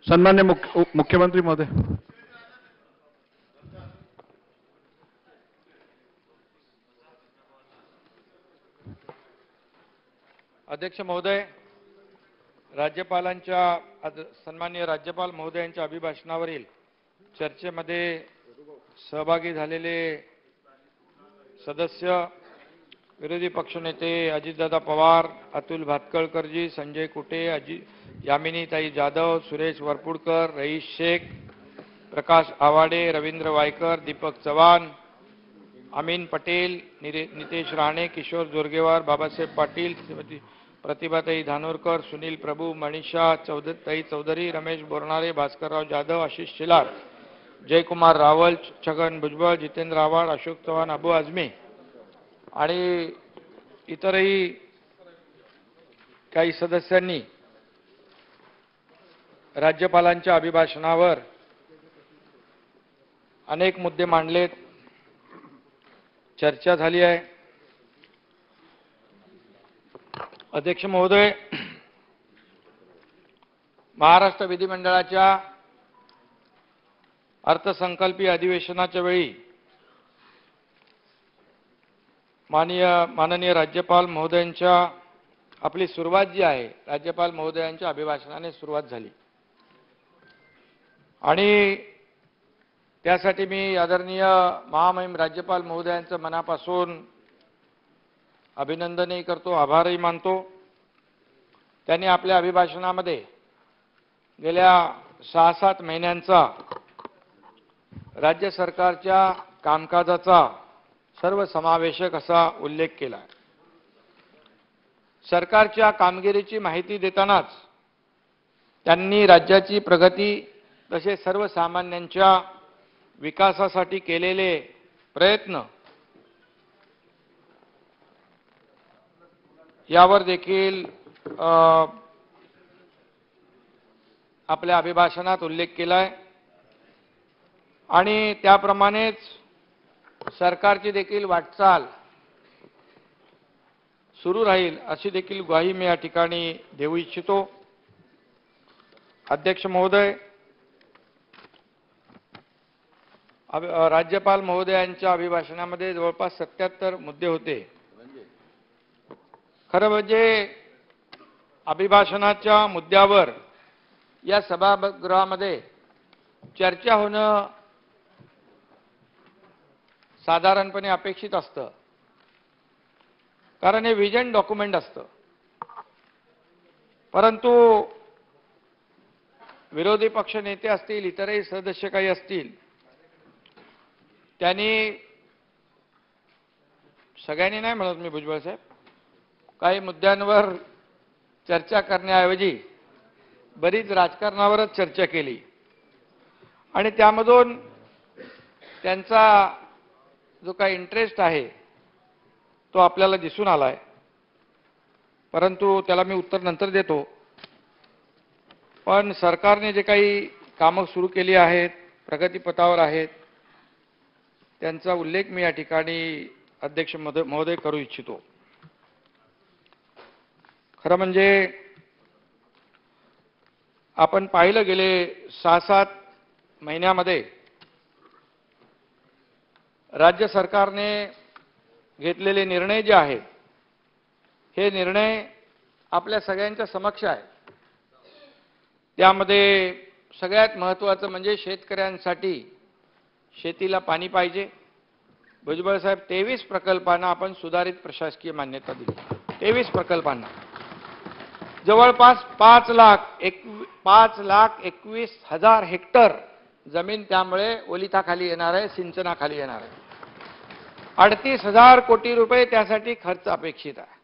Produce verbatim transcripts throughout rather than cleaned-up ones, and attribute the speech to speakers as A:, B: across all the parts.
A: सन्मान्य मुख्य मुख्यमंत्री महोदय।
B: अध्यक्ष महोदय, राज्यपालांच्या सन्माननीय राज्यपाल महोदयांच्या अभिभाषणावरील चर्चेमध्ये सहभागी झालेले सदस्य, विरोधी पक्षनेते अजितदादा पवार, अतुल भातखळकरजी, संजय कुटे, अजी यामिनीताई जाधव, सुरेश वरपुडकर, रईस शेख, प्रकाश आवाडे, रवींद्र वायकर, दीपक चव्हाण, अमीन पटेल, नितेश राणे, किशोर जोरगेवार, बाबासाहेब पाटील, श्रीमती प्रतिभाताई धानोरकर, सुनील प्रभू, मनीषा चौधरी चौधरी, रमेश बोरनारे, भास्करराव जाधव, आशिष शेलार, जयकुमार रावल, छगन भुजबळ, जितेंद्र आव्हाड, अशोक चव्हाण, अबू आझमी आणि इतरही काही सदस्यांनी राज्यपालांच्या अभिभाषणावर अनेक मुद्दे मांडलेत, चर्चा झाली आहे। अध्यक्ष महोदय, महाराष्ट्र विधिमंडळाच्या अर्थसंकल्पीय अधिवेशनाच्या वेळी माननीय माननीय राज्यपाल महोदयांच्या आपली सुरुवात जी आहे, राज्यपाल महोदयांच्या अभिभाषणाने सुरुवात झाली आणि त्यासाठी मी आदरणीय महामहिम राज्यपाल महोदयांचं मनापासून अभिनंदनही करतो, आभारही मानतो। त्यांनी आपल्या अभिभाषणामध्ये गेल्या सहा सात महिन्यांचा राज्य सरकारच्या कामकाजाचा सर्वसमावेशक असा उल्लेख केला। सरकारच्या कामगिरीची माहिती देतानाच त्यांनी राज्याची प्रगती तसेच सर्वसामान्यांच्या विकासासाठी केलेले प्रयत्न यावर देखील आपल्या अभिभाषणात उल्लेख केलाय आणि त्याप्रमाणेच सरकारची देखील वाटचाल सुरू राहील अशी देखील ग्वाही मी या ठिकाणी देऊ इच्छितो। अध्यक्ष महोदय, राज्यपाल महोदयांच्या अभिभाषणामध्ये जवळपास सत्याहत्तर मुद्दे होते। खरं म्हणजे अभिभाषणाच्या मुद्द्यावर या सभागृहामध्ये चर्चा होणं साधारणपणे अपेक्षित असतं, कारण हे विजन डॉक्युमेंट असतं। परंतु विरोधी पक्ष नेते असतील, इतरही सदस्य काही असतील, त्यांनी सगळ्यांनी नाही म्हणत मी भुजबळ साहेब, काही मुद्द्यांवर चर्चा करण्याऐवजी बरीच राजकारणावरच चर्चा केली आणि त्यामधून त्यांचा जो काही इंटरेस्ट आहे तो आपल्याला दिसून आलाय, परंतु त्याला मी उत्तर नंतर देतो। पण सरकारने जे काही कामं सुरू केली आहेत, प्रगतीपथावर आहेत, त्यांचा उल्लेख मी या ठिकाणी अध्यक्ष महोदय करू इच्छितो। खरं म्हणजे आपण पाहिलं गेले सहा सात महिन्यामध्ये राज्य सरकारने घेतलेले निर्णय जे आहेत, हे निर्णय आपल्या सगळ्यांच्या समक्ष आहेत। त्यामध्ये सगळ्यात महत्त्वाचं म्हणजे शेतकऱ्यांसाठी शेतीला पाणी पाहिजे। भुजबळ साहेब, तेवीस प्रकल्पांना आपण सुधारित प्रशासकीय मान्यता दिली। तेवीस प्रकल्पांना जवळपास पाच लाख एक पाच लाख एकवीस हजार हेक्टर जमीन त्यामुळे ओलिताखाली येणार आहे, सिंचनाखाली येणार आहे। अडतीस हजार कोटी रुपये त्यासाठी खर्च अपेक्षित आहे।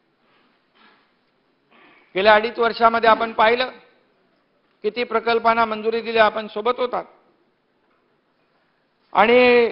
B: गेल्या अडीच वर्षामध्ये आपण पाहिलं किती प्रकल्पांना मंजुरी दिली, आपण सोबत होतात आणि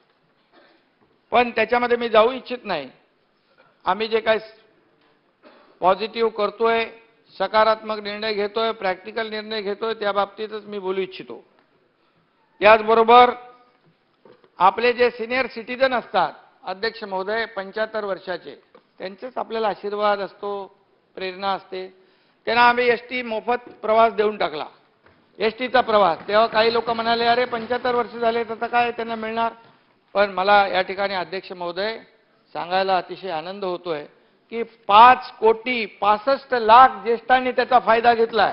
B: पण त्याच्यामध्ये मी जाऊ इच्छित नाही। आम्ही जे काही पॉझिटिव्ह करतोय, सकारात्मक निर्णय घेतोय, प्रॅक्टिकल निर्णय घेतोय, त्या बाबतीतच मी बोलू इच्छितो। याचबरोबर आपले जे सिनियर सिटीजन असतात अध्यक्ष महोदय, पंच्याहत्तर वर्षाचे, त्यांचेच आपल्याला आशीर्वाद असतो, प्रेरणा असते। त्यांना आम्ही एस टी मोफत प्रवास देऊन टाकला। एसटीचा प्रवास, तेव्हा काही लोक म्हणाले अरे पंच्याहत्तर वर्ष झाले तर काय त्यांना मिळणार. पण मला या ठिकाणी अध्यक्ष महोदय सांगायला अतिशय आनंद होतोय की पाच कोटी पासष्ट लाख ज्येष्ठांनी त्याचा फायदा घेतलाय.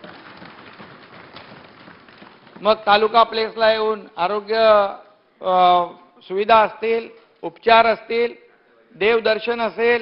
B: मग तालुका प्लेसला येऊन आरोग्य सुविधा असतील, उपचार असतील, देवदर्शन असेल,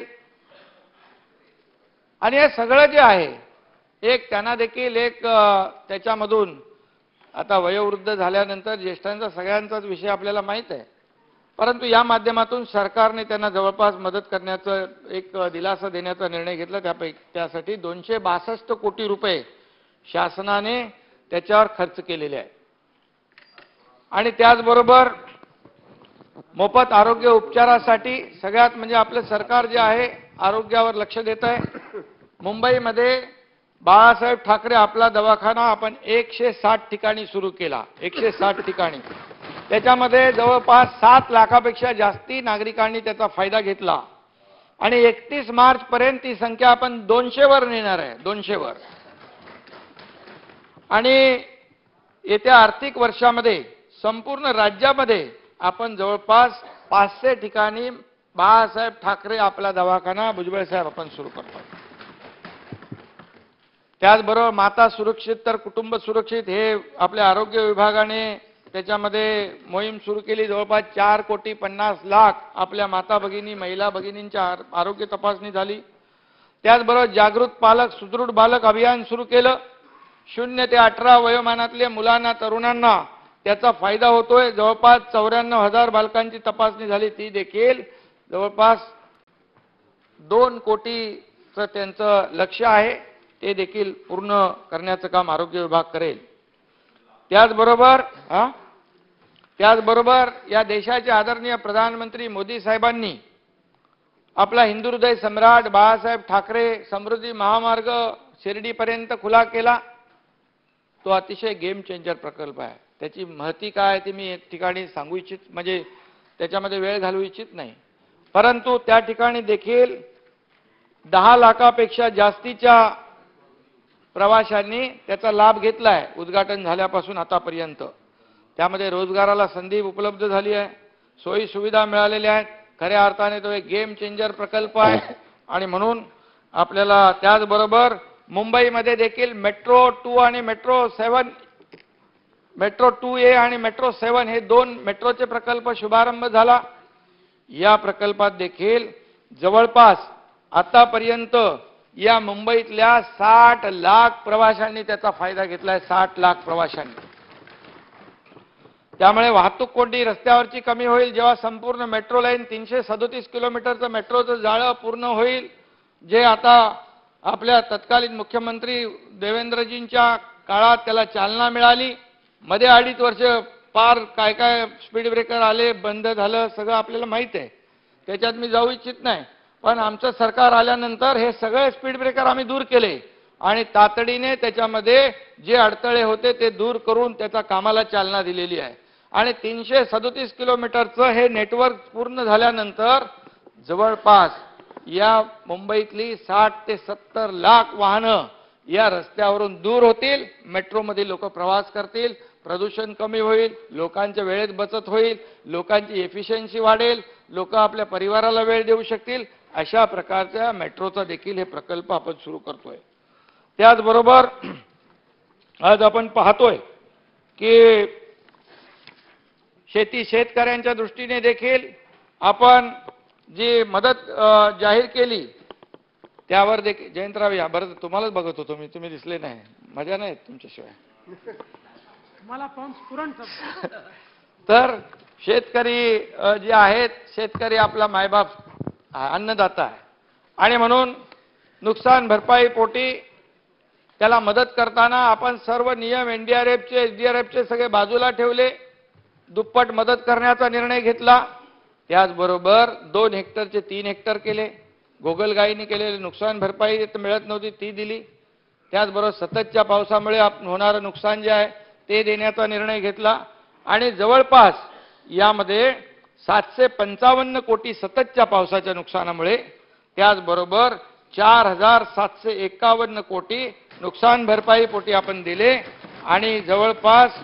B: आणि हे सगळं जे आहे एक त्यांना देखील एक त्याच्यामधून आता वयोवृद्ध झाल्यानंतर ज्येष्ठांचा सगळ्यांचाच विषय आपल्याला माहीत आहे, परंतु या माध्यमातून सरकारने त्यांना जवळपास मदत करण्याचं एक दिलासा देण्याचा निर्णय घेतला. त्यापैकी त्यासाठी दोनशे बासष्ट कोटी रुपये शासनाने त्याच्यावर खर्च केलेले आहे. आणि त्याचबरोबर मोफत आरोग्य उपचारासाठी सगळ्यात म्हणजे आपलं सरकार जे आहे आरोग्यावर लक्ष देत आहे. मुंबईमध्ये बाळासाहेब ठाकरे आपला दवाखाना आपण एकशे साठ ठिकाणी सुरू केला. एकशे साठ ठिकाणी त्याच्यामध्ये जवळपास सात लाखापेक्षा जास्ती नागरिकांनी त्याचा फायदा घेतला. आणि एकतीस मार्च पर्यंत ती संख्या आपण दोनशे वर नेणार आहे, दोनशे वर. आणि येत्या आर्थिक वर्षामध्ये संपूर्ण राज्यामध्ये आपण जवळपास पाचशे ठिकाणी बाळासाहेब ठाकरे आपला दवाखाना भुजबळ साहेब आपण सुरू करतो. त्याचबरोबर माता सुरक्षित तर कुटुंब सुरक्षित हे आपल्या आरोग्य विभागाने त्याच्यामध्ये मोहीम सुरू केली. जवळपास चार कोटी पन्नास लाख आपल्या माता भगिनी महिला भगिनींच्या आरोग्य तपासणी झाली. त्याचबरोबर जागृत पालक सुदृढ बालक अभियान सुरू केलं. शून्य ते अठरा वयोमानातल्या मुलांना तरुणांना त्याचा फायदा होतोय. जवळपास चौऱ्याण्णव हजार बालकांची तपासणी झाली. ती देखील जवळपास दोन कोटीचं त्यांचं लक्ष आहे, ते देखील पूर्ण करण्याचं काम आरोग्य विभाग करेल. त्याचबरोबर हा त्याचबरोबर या देशाचे आदरणीय प्रधानमंत्री मोदी साहेबांनी आपला हिंदू हृदय सम्राट बाळासाहेब ठाकरे समृद्धी महामार्ग शिर्डीपर्यंत खुला केला. तो अतिशय गेम चेंजर प्रकल्प आहे. त्याची महती काय आहे ती मी एक ठिकाणी सांगू इच्छित म्हणजे त्याच्यामध्ये वेळ घालवू इच्छित नाही, परंतु त्या ठिकाणी देखील दहा लाखापेक्षा जास्तीच्या प्रवाशांनी त्याचा लाभ घेतला आहे उद्घाटन झाल्यापासून आतापर्यंत. त्यामध्ये रोजगाराला संधी उपलब्ध झाली आहे, सोयी सुविधा मिळालेल्या आहेत. खऱ्या अर्थाने तो एक गेम चेंजर प्रकल्प आहे. आणि म्हणून आपल्याला त्याचबरोबर मुंबईमध्ये देखील मेट्रो टू आणि metro seven metro two A आणि मेट्रो सेवन हे दोन मेट्रोचे प्रकल्प शुभारंभ झाला. या प्रकल्पात देखील जवळपास आतापर्यंत या मुंबईतल्या साठ लाख प्रवाशांनी त्याचा फायदा घेतलाय. साठ लाख प्रवाशांनी. त्यामुळे वाहतूक कोंडी रस्त्यावरची कमी होईल. जेव्हा संपूर्ण मेट्रो लाईन तीनशे सदोतीस किलोमीटरचं मेट्रोचं जाळं पूर्ण होईल, जे आता आपल्या तत्कालीन मुख्यमंत्री देवेंद्रजींच्या काळात त्याला चालना मिळाली. मध्ये अडीच वर्ष पार काय काय स्पीड ब्रेकर आले, बंद झालं, सगळं आपल्याला माहित आहे. त्याच्यात मी जाऊ इच्छित नाही. पण आमचं सरकार आल्यानंतर हे सगळे स्पीड ब्रेकर आम्ही दूर केले आणि तातडीने त्याच्यामध्ये जे अडथळे होते ते दूर करून त्याचा कामाला चालना दिलेली आहे. आणि तीनशे सदोतीस किलोमीटरचं हे नेटवर्क पूर्ण झाल्यानंतर जवळपास या मुंबईतली साठ ते सत्तर लाख वाहनं या रस्त्यावरून दूर होतील. मेट्रोमध्ये लोक प्रवास करतील, प्रदूषण कमी होईल, लोकांच्या वेळेत बचत होईल, लोकांची एफिशियन्सी वाढेल, लोक आपल्या परिवाराला वेळ देऊ शकतील. अशा प्रकारच्या मेट्रोचा देखील हे प्रकल्प आपण सुरू करतोय. त्याचबरोबर आज आपण पाहतोय की शेती शेतकऱ्यांच्या दृष्टीने देखील आपण जी मदत जाहीर केली त्यावर देखील जयंतराव या बरं तुम्हालाच बघत होतो मी, तुम्ही दिसले नाही, मजा नाही तुमच्याशिवाय
C: मला पुरण.
B: तर शेतकरी जे आहेत, शेतकरी आपला मायबाप अन्नदाता आहे आणि म्हणून नुकसान भरपाई पोटी त्याला मदत करताना आपण सर्व नियम एनडीआरएफचे एसडीआरएफचे सगळे बाजूला ठेवले. दुप्पट मदत करण्याचा निर्णय घेतला. त्याचबरोबर दोन हेक्टरचे तीन हेक्टर केले. गोगलगाईने केलेले नुकसान भरपाई मिळत नव्हती ती दिली. त्याचबरोबर सततच्या पावसामुळे होणारं नुकसान जे आहे ते देण्याचा निर्णय घेतला. आणि जवळपास यामध्ये सातशे पंचावन्न कोटी सततच्या पावसाच्या नुकसानामुळे, त्याचबरोबर चार हजार सातशे एकावन्न कोटी नुकसान भरपाई पोटी आपण दिले. आणि जवळपास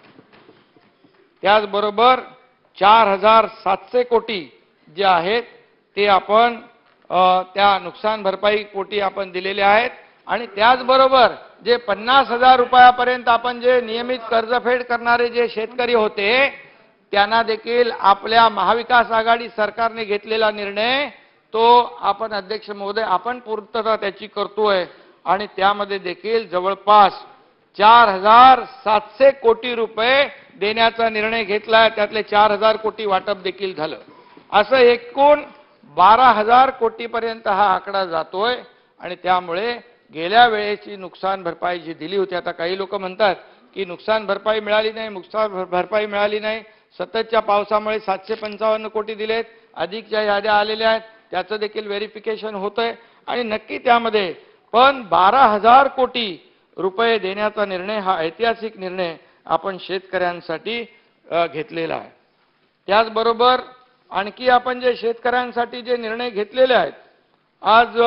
B: त्याचबरोबर चार हजार सातशे कोटी जे आहेत ते आपण अ, त्या नुकसान भरपाई पोटी आपण दिलेले आहेत आणि त्याचबरोबर जे पन्नास हजार रुपयापर्यंत आपण जे नियमित कर्जफेड करणारे जे शेतकरी होते त्यांना देखील आपल्या महाविकास आघाडी सरकारने घेतलेला निर्णय तो आपण अध्यक्ष महोदय आपण पूर्तता त्याची करतोय आणि त्यामध्ये देखील जवळपास चार हजार सातशे कोटी रुपये देण्याचा निर्णय घेतलाय. त्यातले चार हजार कोटी वाटप देखील झालं. असं एकूण बारा हजार कोटीपर्यंत हा आकडा जातोय आणि त्यामुळे गेल्या वेळेची नुकसान भरपाई जी दिली होती, आता काही लोक म्हणतात की नुकसान भरपाई मिळाली नाही, नुकसान भरपाई मिळाली नाही. सततच्या पावसामुळे सातशे पंचावन्न कोटी दिलेत, अधिकच्या याद्या आलेल्या आहेत, त्याचं देखील व्हेरिफिकेशन होतंय आणि नक्की त्यामध्ये पण बारा हजार कोटी रुपये देण्याचा निर्णय हा ऐतिहासिक निर्णय आपण शेतकऱ्यांसाठी घेतलेला आहे. त्याचबरोबर आणखी आपण जे शेतकऱ्यांसाठी जे निर्णय घेतलेले आहेत, आज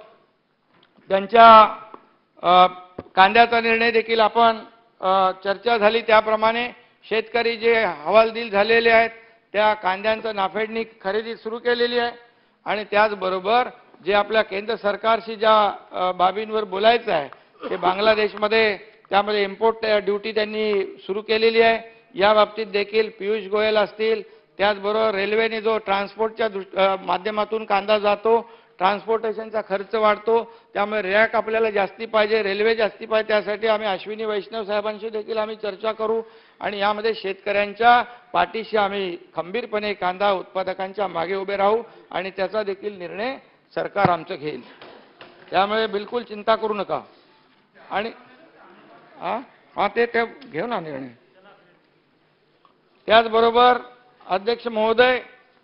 B: त्यांच्या कांद्याचा निर्णय देखील आपण चर्चा झाली त्याप्रमाणे शेतकरी जे हवालदिल झालेले आहेत त्या कांद्यांचं नाफेडनी खरेदी सुरू केलेली आहे आणि त्याचबरोबर जे आपल्या केंद्र सरकारशी ज्या बाबींवर बोलायचं आहे ते बांगलादेशमध्ये त्यामध्ये इम्पोर्ट ड्युटी त्यांनी सुरू केलेली आहे. या बाबतीत देखील पियुष गोयल असतील, त्याचबरोबर रेल्वेने जो ट्रान्सपोर्टच्या माध्यमातून कांदा जातो, ट्रान्सपोर्टेशनचा खर्च वाढतो, त्यामुळे रॅक आपल्याला जास्ती पाहिजे, रेल्वे जास्ती पाहिजे. त्यासाठी आम्ही अश्विनी वैष्णव साहेबांशी देखील आम्ही चर्चा करू आणि यामध्ये शेतकऱ्यांच्या पाठीशी आम्ही खंबीरपणे कांदा उत्पादकांच्या मागे उभे राहू आणि त्याचा देखील निर्णय सरकार आमचं घेईल. त्यामुळे बिलकुल चिंता करू नका. आणि हा हा ते ते घेऊ ना निर्णय. त्याचबरोबर अध्यक्ष महोदय,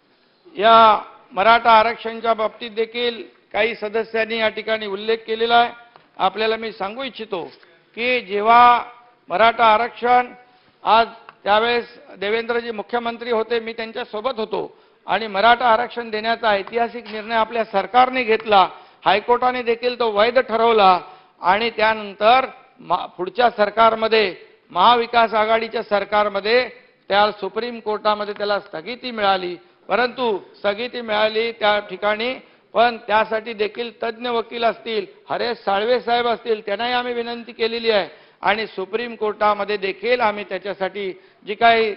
B: या मराठा आरक्षणाच्या बाबतीत देखील काही सदस्यांनी या ठिकाणी उल्लेख केलेला आहे. आपल्याला मी सांगू इच्छितो की जेव्हा मराठा आरक्षण आज त्यावेळेस देवेंद्रजी मुख्यमंत्री होते, मी त्यांच्या सोबत होतो आणि मराठा आरक्षण देण्याचा ऐतिहासिक निर्णय आपल्या सरकारने घेतला. हायकोर्टाने देखील तो वैध ठरवला आणि त्यानंतर पुढच्या सरकारमध्ये महाविकास आघाडीच्या सरकारमध्ये त्या सुप्रीम कोर्टामध्ये त्याला स्थगिती मिळाली. परंतु स्थगिती मिळाली त्या ठिकाणी पण त्यासाठी देखील तज्ज्ञ वकील असतील, हरेश साळवे साहेब असतील, त्यांनाही आम्ही विनंती केलेली आहे आणि सुप्रीम कोर्टामध्ये देखील आम्ही त्याच्यासाठी जी काही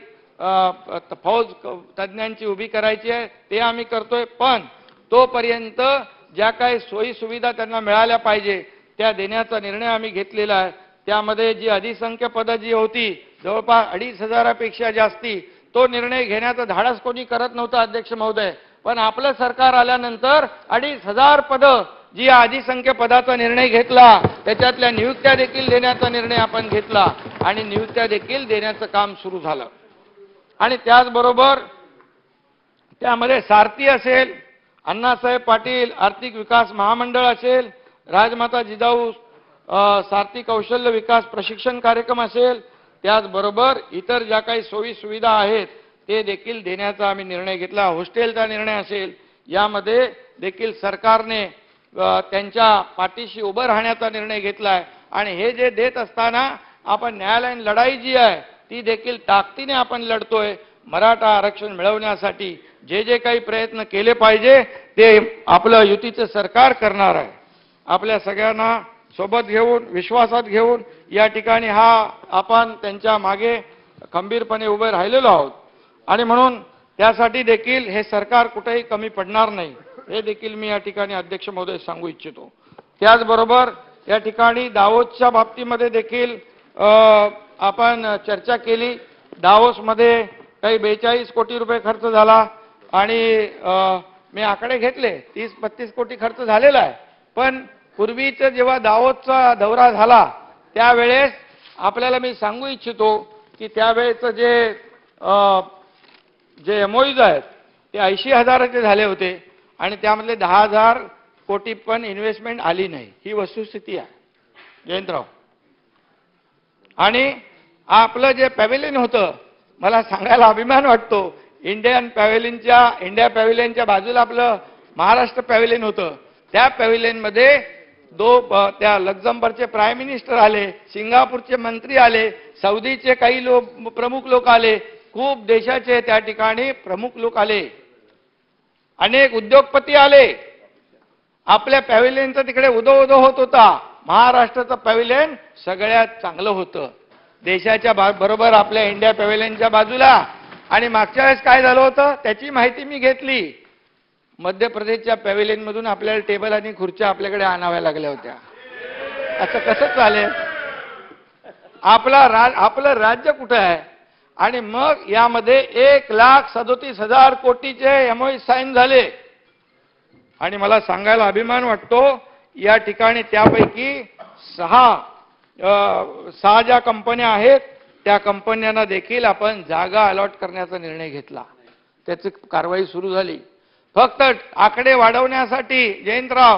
B: फौज तज्ज्ञांची उभी करायची आहे ते आम्ही करतोय. पण तोपर्यंत ज्या काही सोयी सुविधा त्यांना मिळाल्या पाहिजे त्या देण्याचा निर्णय आम्ही घेतलेला आहे. त्यामध्ये जी अधिसंख्य पदं जी होती जवळपास अडीच हजारापेक्षा जास्ती, तो निर्णय घेण्याचं धाडस कोणी करत नव्हतं अध्यक्ष महोदय. पण आपलं सरकार आल्यानंतर अडीच हजार पदं जी अधिसंख्य पदाचा निर्णय घेतला त्याच्यातल्या नियुक्त्या देखील देण्याचा निर्णय आपण घेतला आणि नियुक्त्या देखील देण्याचं काम सुरू झालं. आणि त्याचबरोबर त्यामध्ये सारथी असेल, अण्णासाहेब पाटील आर्थिक विकास महामंडळ असेल, राजमाता जिजाऊ सारथी कौशल्य विकास प्रशिक्षण कार्यक्रम असेल, त्याचबरोबर इतर ज्या काही सोयी सुविधा आहेत ते देखील देण्याचा आम्ही निर्णय घेतला. हॉस्टेलचा निर्णय असेल, यामध्ये देखील सरकारने त्यांच्या पाठीशी उभं राहण्याचा निर्णय घेतलाय आणि हे जे देत असताना आपण न्यायालयीन लढाई जी आहे ती देखील ताकदीने आपण लढतोय. मराठा आरक्षण मिळवण्यासाठी जे जे काही प्रयत्न केले पाहिजे ते आपलं युतीचं सरकार करणार आहे. आपल्या सगळ्यांना सोबत घेऊन विश्वासात घेऊन या ठिकाणी हा आपण त्यांच्या मागे खंबीरपणे उभे राहिलेलो आहोत आणि म्हणून त्यासाठी देखील हे सरकार कुठेही कमी पडणार नाही हे देखील मी या ठिकाणी अध्यक्ष महोदय सांगू इच्छितो. त्याचबरोबर या ठिकाणी दावोसच्या बाबतीमध्ये देखील आपण चर्चा केली. दावोसमध्ये काही बेचाळीस कोटी रुपये खर्च झाला आणि मी आकडे घेतले तीस पस्तीस कोटी खर्च झालेला आहे. पण पूर्वीचं जेव्हा दावोसचा दौरा झाला त्यावेळेस आपल्याला मी सांगू इच्छितो की त्यावेळेचं जे जे एमओयूज आहेत ते ऐंशी हजाराचे झाले होते आणि त्यामधले दहा हजार कोटी पण इन्व्हेस्टमेंट आली नाही. ही वस्तुस्थिती आहे जयंतराव. आणि आपलं जे पॅव्हिलियन होतं, मला सांगायला अभिमान वाटतो, इंडियन पॅव्हिलियनच्या इंडिया पॅव्हिलियनच्या बाजूला आपलं महाराष्ट्र पॅव्हिलियन होतं. त्या पॅव्हिलियनमध्ये दो अ, त्या लक्झमबर्गचे प्राईम मिनिस्टर आले, सिंगापूरचे मंत्री आले, सौदीचे काही लोक प्रमुख लोक आले, खूप देशाचे त्या ठिकाणी प्रमुख लोक आले, अनेक उद्योगपती आले. आपल्या पॅव्हिलियनचं तिकडे उदो उदो होत होता. महाराष्ट्राचं पॅव्हिलियन सगळ्यात चांगलं होतं देशाच्या बरोबर आपल्या इंडिया पॅव्हिलियनच्या बाजूला. आणि मागच्या वेळेस काय झालं होतं त्याची माहिती मी घेतली. मध्य प्रदेशच्या पॅव्हिलियन मधून आपल्याला टेबल आणि खुर्च्या आपल्याकडे आणाव्या लागल्या होत्या. असं कसं चालेल? आपला राज आपलं राज्य कुठं आहे? आणि मग यामध्ये एक लाख सदोतीस हजार कोटीचे एमओयू साईन झाले. आणि मला सांगायला अभिमान वाटतो या ठिकाणी त्यापैकी सहा सहा ज्या कंपन्या आहेत त्या कंपन्यांना देखील आपण जागा अलॉट करण्याचा निर्णय घेतला. त्याची कारवाई सुरू झाली. फक्त आकडे वाढवण्यासाठी जयंतराव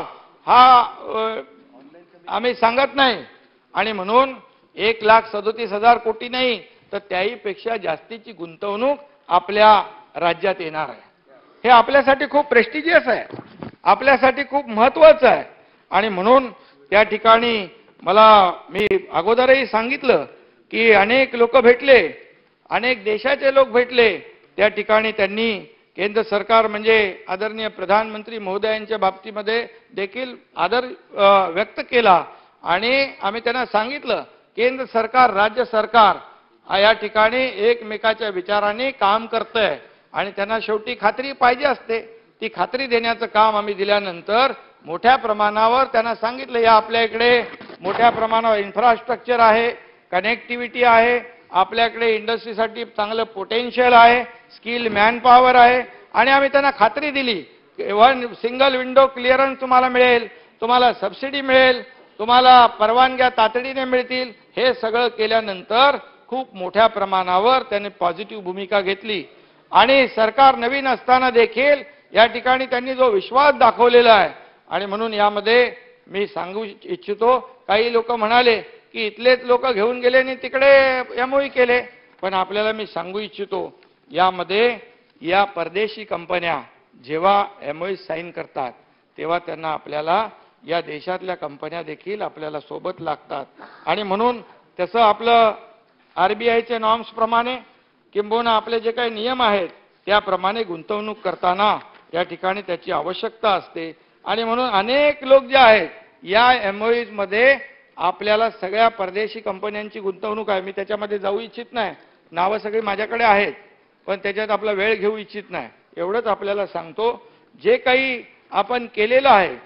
B: हा आम्ही सांगत नाही. आणि म्हणून एक लाख सदोतीस हजार कोटी नाही तर त्याहीपेक्षा जास्तीची गुंतवणूक आपल्या राज्यात येणार आहे. हे आपल्यासाठी खूप प्रेस्टिजियस आहे, आपल्यासाठी खूप महत्वाचं आहे. आणि म्हणून त्या ठिकाणी मला मी अगोदरही सांगितलं की अनेक लोक भेटले, अनेक देशाचे लोक भेटले. त्या ठिकाणी त्यांनी केंद्र सरकार म्हणजे आदरणीय प्रधानमंत्री महोदयांच्या बाबतीमध्ये देखील आदर व्यक्त केला. आणि आम्ही त्यांना सांगितलं केंद्र सरकार राज्य सरकार या ठिकाणी एकमेकाच्या विचाराने काम करतंय आणि त्यांना शेवटी खात्री पाहिजे असते. ती खात्री देण्याचं काम आम्ही दिल्यानंतर मोठ्या प्रमाणावर त्यांना सांगितलं या आपल्या इकडे मोठ्या प्रमाणावर इन्फ्रास्ट्रक्चर आहे, कनेक्टिव्हिटी आहे, आपल्याकडे इंडस्ट्रीसाठी चांगलं पोटेन्शियल आहे, स्किल मॅन पॉवर आहे. आणि आम्ही त्यांना खात्री दिली वन सिंगल विंडो क्लिअरन्स तुम्हाला मिळेल, तुम्हाला सबसिडी मिळेल, तुम्हाला परवानग्या तातडीने मिळतील. हे सगळं केल्यानंतर खूप मोठ्या प्रमाणावर त्यांनी पॉझिटिव्ह भूमिका घेतली. आणि सरकार नवीन असताना देखील या ठिकाणी त्यांनी जो विश्वास दाखवलेला आहे. आणि म्हणून यामध्ये मी सांगू इच्छितो काही लोक म्हणाले की इथलेच लोक घेऊन गेले आणि तिकडे एमओयू केले. पण आपल्याला मी सांगू इच्छितो यामध्ये या परदेशी कंपन्या जेव्हा एमओयू साईन करतात तेव्हा त्यांना आपल्याला या देशातल्या कंपन्या देखील आपल्याला सोबत लागतात. आणि म्हणून तसं आपलं आरबीआयचे नॉर्म्स प्रमाणे किंबहुना आपले जे काही नियम आहेत त्याप्रमाणे गुंतवणूक करताना या ठिकाणी त्याची आवश्यकता असते. आणि म्हणून अनेक लोक जे आहेत या एमओयूज मध्ये आपल्याला सगळ्या परदेशी कंपन्यांची गुंतवणूक आहे. मी त्याच्यामध्ये जाऊ इच्छित नाही, नावं सगळी माझ्याकडे आहेत, पण त्याच्यात आपला वेळ घेऊ इच्छित नाही. एवढंच आपल्याला सांगतो जे काही आपण केलेलं आहे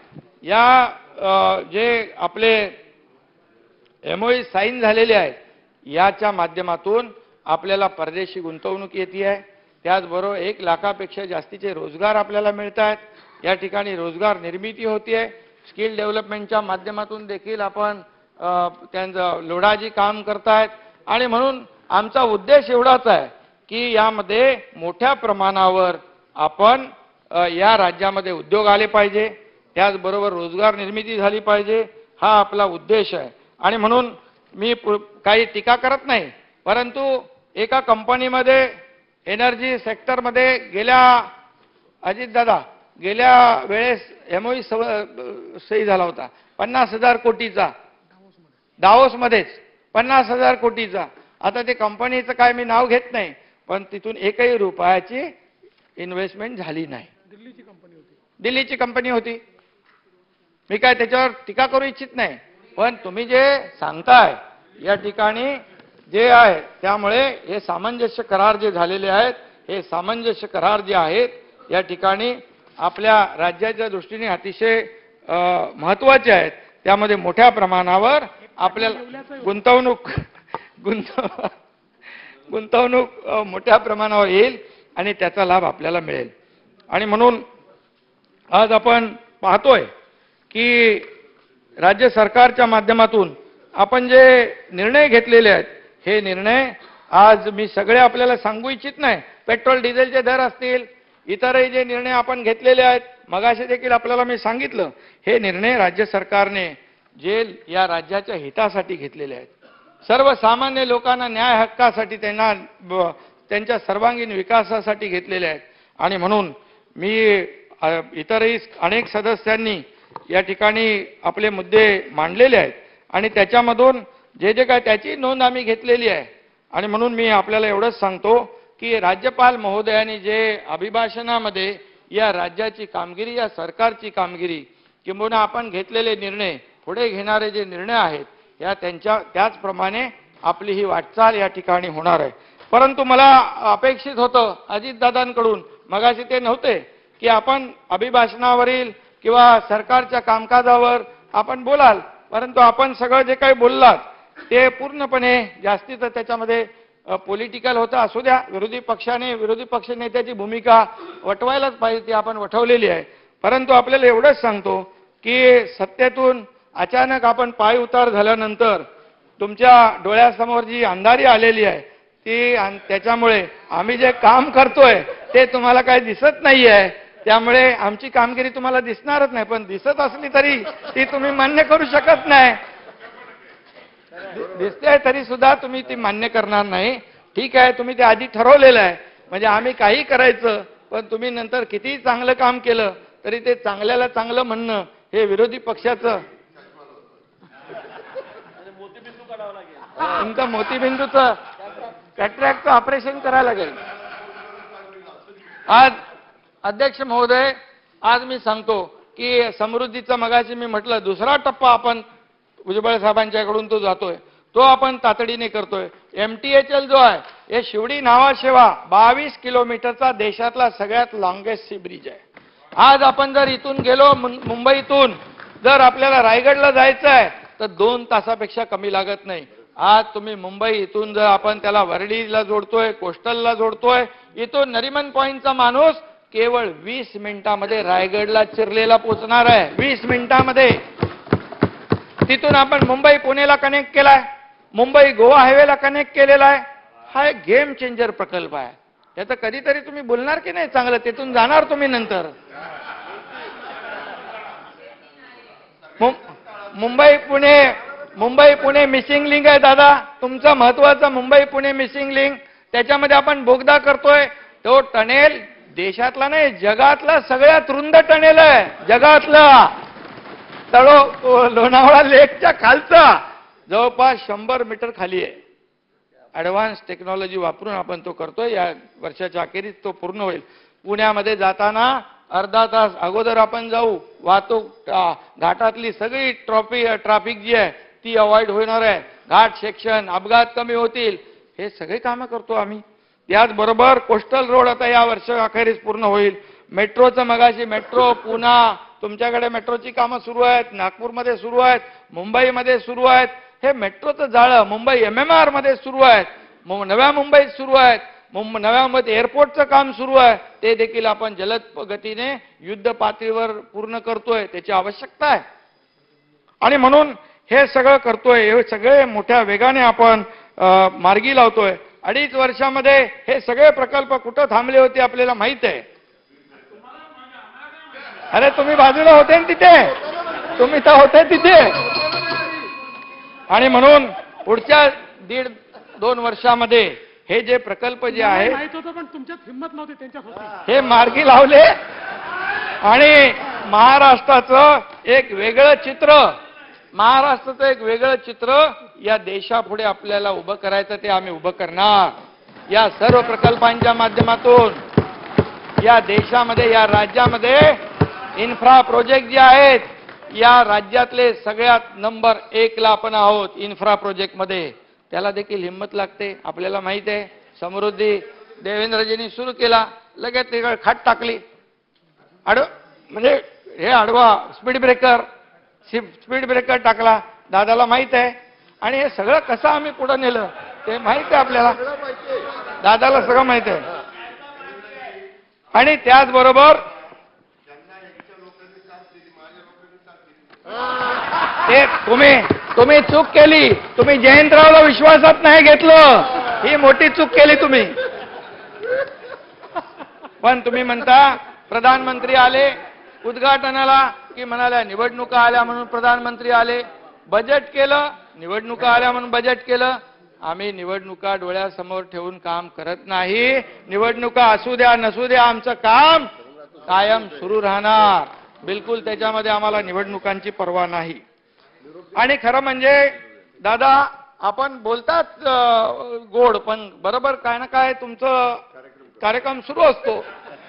B: या जे आपले एमओयू साईन झालेले आहेत याच्या माध्यमातून आपल्याला परदेशी गुंतवणूक येते आहे. त्याचबरोबर एक लाखापेक्षा जास्तीचे रोजगार आपल्याला मिळत आहेत. या ठिकाणी रोजगार निर्मिती होती आहे. स्किल डेव्हलपमेंटच्या माध्यमातून देखील आपण त्यांचं लोढाजी काम करतायत. आणि म्हणून आमचा उद्देश एवढाच आहे की यामध्ये मोठ्या प्रमाणावर आपण या राज्यामध्ये उद्योग आले पाहिजे, त्याचबरोबर रोजगार निर्मिती झाली पाहिजे, हा आपला उद्देश आहे. आणि म्हणून मी काही टीका करत नाही, परंतु एका कंपनीमध्ये एनर्जी सेक्टरमध्ये गेल्या अजितदादा गेल्या वेळेस एमओयू सही झाला होता पन्नास हजार कोटीचा दावोसमध्येच पन्नास हजार कोटीचा. आता ते कंपनीचं काय मी नाव घेत नाही, पण तिथून एकही रुपयाची इन्व्हेस्टमेंट झाली नाही.
C: दिल्लीची कंपनी होती
B: दिल्लीची कंपनी होती. मी काय त्याच्यावर टीका करू इच्छित नाही, पण तुम्ही जे सांगताय या ठिकाणी जे आहे त्यामुळे हे सामंजस्य करार जे झालेले आहेत हे सामंजस्य करार जे आहेत या ठिकाणी आपल्या राज्याच्या दृष्टीने अतिशय महत्त्वाचे आहेत. त्यामध्ये मोठ्या प्रमाणावर आपल्याला गुंतवणूक गुंतव गुंतवणूक मोठ्या प्रमाणावर येईल आणि त्याचा लाभ आपल्याला मिळेल. आणि म्हणून आज आपण पाहतोय की राज्य सरकारच्या माध्यमातून आपण जे निर्णय घेतलेले आहेत हे निर्णय आज मी सगळे आपल्याला सांगू इच्छित नाही. पेट्रोल डिझेलचे दर असतील, इतरही जे निर्णय आपण घेतलेले आहेत मगाशी देखील आपल्याला मी सांगितलं, हे निर्णय राज्य सरकारने जे या राज्याच्या हितासाठी घेतलेले आहेत. सर्वसामान्य लोकांना न्याय हक्कासाठी त्यांना त्यांच्या सर्वांगीण विकासासाठी घेतलेले आहेत. आणि म्हणून मी इतरही अनेक सदस्यांनी या ठिकाणी आपले मुद्दे मांडलेले आहेत आणि त्याच्यामधून जे जे काय त्याची नोंद आम्ही घेतलेली आहे. आणि म्हणून मी आपल्याला एवढंच सांगतो की राज्यपाल महोदयांनी जे अभिभाषणामध्ये या राज्याची कामगिरी, या सरकारची कामगिरी किंबहुना आपण घेतलेले निर्णय, पुढे घेणारे जे निर्णय आहेत, या त्यांच्या त्याचप्रमाणे आपली ही वाटचाल या ठिकाणी होणार आहे. परंतु मला अपेक्षित होतं अजितदादांकडून, मगाशी ते नव्हते, की आपण अभिभाषणावरील किंवा सरकारच्या कामकाजावर आपण बोलाल, परंतु आपण सगळं जे काही बोललात ते पूर्णपणे जास्तीत त्याच्यामध्ये पॉलिटिकल होतं. असू द्या, विरोधी पक्षाने विरोधी पक्ष नेत्याची भूमिका वटवायलाच पाहिजे, ती आपण वठवलेली आहे. परंतु आपल्याला एवढंच सांगतो की सत्तेतून अचानक आपण पाय उतार झाल्यानंतर तुमच्या डोळ्यासमोर जी अंधारी आलेली आहे ती, त्याच्यामुळे आम्ही जे काम करतोय ते तुम्हाला काही दिसत नाही आहे. त्यामुळे आमची कामगिरी तुम्हाला दिसणारच नाही, पण दिसत असली तरी ती तुम्ही मान्य करू शकत नाही. दिसते तरी सुद्धा तुम्ही ती मान्य करणार नाही. ठीक आहे, तुम्ही ते आधी ठरवलेलं आहे, म्हणजे आम्ही काही करायचं, पण तुम्ही नंतर कितीही चांगलं काम केलं तरी ते चांगल्याला चांगलं म्हणणं हे विरोधी पक्षाचं, तुमचं मोतीबिंदूचं कॅट्रॅक्टचं ऑपरेशन करायला लागेल. आज अध्यक्ष महोदय, आज मी सांगतो की समृद्धीचा मगाशी मी म्हटलं दुसरा टप्पा आपण भुजबळ साहेबांच्याकडून तो जातोय, तो आपण तातडीने करतोय. एमटीएचएल जो आहे हे शिवडी नावाशेवा बावीस किलोमीटरचा देशातला सगळ्यात लॉंगेस्ट सी ब्रिज आहे. आज आपण जर इथून गेलो, मुंबईतून जर आपल्याला रायगडला जायचं आहे तर दोन तासापेक्षा कमी लागत नाही. आज तुम्ही मुंबई इथून जर आपण त्याला वर्लीला जोडतोय, कोस्टलला जोडतोय, इथून नरिमन पॉइंटचा माणूस केवळ वीस मिनिटांमध्ये रायगडला चिरलेला पोहोचणार आहे. वीस मिनिटांमध्ये. तिथून आपण मुंबई पुणेला कनेक्ट केलाय, मुंबई गोवा हायवेला कनेक्ट केलेला आहे. हा एक गेम चेंजर प्रकल्प आहे. त्याचं कधीतरी तुम्ही बोलणार की नाही चांगलं, तिथून जाणार तुम्ही नंतर. मुंबई पुणे मुंबई पुणे मिसिंग लिंक आहे दादा, तुमचं महत्वाचं मुंबई पुणे मिसिंग लिंक. त्याच्यामध्ये आपण बोगदा करतोय, तो टनेल देशातला नाही जगातला सगळ्यात रुंद टनेल आहे. जगातला तळो लोणावळा लेकच्या खालचा जवळपास शंभर मीटर खाली आहे. ॲडव्हान्स टेक्नॉलॉजी वापरून आपण तो करतोय. या वर्षाच्या अखेरीस तो पूर्ण होईल. पुण्यामध्ये जाताना अर्धा तास अगोदर आपण जाऊ. वाहतूक घाटातली सगळी ट्रॉफिक ट्रॅफिक जी आहे ती अवॉइड होणार आहे. घाट सेक्शन, अपघात कमी होतील. हे सगळे कामं करतो आम्ही. याचबरोबर कोस्टल रोड आता या वर्ष अखेरीस पूर्ण होईल. मेट्रोचं मगाशी मेट्रो पुन्हा तुमच्याकडे मेट्रोची कामं सुरू आहेत, नागपूरमध्ये सुरू आहेत, मुंबईमध्ये सुरू आहेत. हे मेट्रोचं जाळं मुंबई एम एम आर मध्ये सुरू आहेत, नव्या मुंबईत सुरू आहेत. नव्या मुंबईत एअरपोर्टचं काम सुरू आहे, ते देखील आपण जलद गतीने युद्ध पातळीवर पूर्ण करतोय. त्याची आवश्यकता आहे आणि म्हणून हे सगळं करतोय. हे सगळे मोठ्या वेगाने आपण मार्गी लावतोय. अडीच वर्षामध्ये हे सगळे प्रकल्प कुठं थांबले होते आपल्याला माहित आहे. अरे तुम्ही बाजूला होते ना तिथे, तुम्ही तर होते तिथे. आणि म्हणून पुढच्या दीड दोन वर्षामध्ये हे जे प्रकल्प जे आहे
C: माहित होतं पण तुमच्यात हिंमत नव्हती त्यांच्यात होती,
B: हे मार्गी लावले. आणि महाराष्ट्राचं एक वेगळं चित्र, महाराष्ट्राचं एक वेगळं चित्र या देशापुढे आपल्याला उभं करायचं, ते आम्ही उभं करणार. या सर्व प्रकल्पांच्या माध्यमातून या देशामध्ये, या राज्यामध्ये इन्फ्रा प्रोजेक्ट जे आहेत, या राज्यातले सगळ्यात नंबर एक ला आपण आहोत इन्फ्रा प्रोजेक्ट मध्ये. त्याला देखील हिंमत लागते. आपल्याला माहित आहे समृद्धी देवेंद्रजींनी सुरू केला, लगेच तिकडे खाट टाकली. आड म्हणजे हे आडवा स्पीड ब्रेकर स्पीड ब्रेकर टाकला. दादाला माहित आहे. आणि हे सगळं कसं आम्ही पुढे नेलं ते माहित आहे आपल्याला, दादाला सगळं माहित आहे. आणि त्याचबरोबर ते तुम्ही तुम्ही चूक केली. तुम्ही जयंतरावला विश्वासात नाही घेतलं, ही मोठी चूक केली तुम्ही. पण तुम्ही म्हणता प्रधानमंत्री आले उद्घाटनाला की म्हणाल्या निवडणुका आल्या म्हणून प्रधानमंत्री आले. बजेट केलं, निवडणुका आल्या म्हणून बजेट केलं. आम्ही निवडणुका डोळ्यासमोर ठेवून काम करत नाही. निवडणुका असू द्या नसू द्या, आमचं काम कायम सुरू राहणार. बिलकुल त्याच्यामध्ये आम्हाला निवडणुकांची पर्वा नाही. आणि खरं म्हणजे दादा आपण बोलतात अं, गोड, पण बरोबर काय ना काय तुमचं कार्यक्रम सुरू असतो.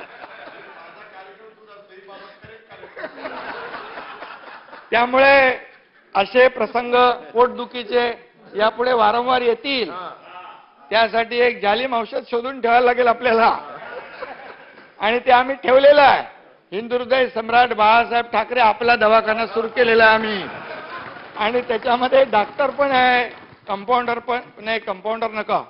B: त्यामुळे असे प्रसंग पोटदुखीचे यापुढे वारंवार येतील. त्यासाठी एक जालिम औषध शोधून ठेवायला लागेल आपल्याला, आणि ते आम्ही ठेवलेलं आहे. हिंदुहृदय सम्राट बाळासाहेब ठाकरे आपला दवाखाना सुरू केलेला आहे आम्ही, आणि त्याच्यामध्ये डॉक्टर पण आहे, कंपाऊंडर पण नाही. कंपाऊंडर नका,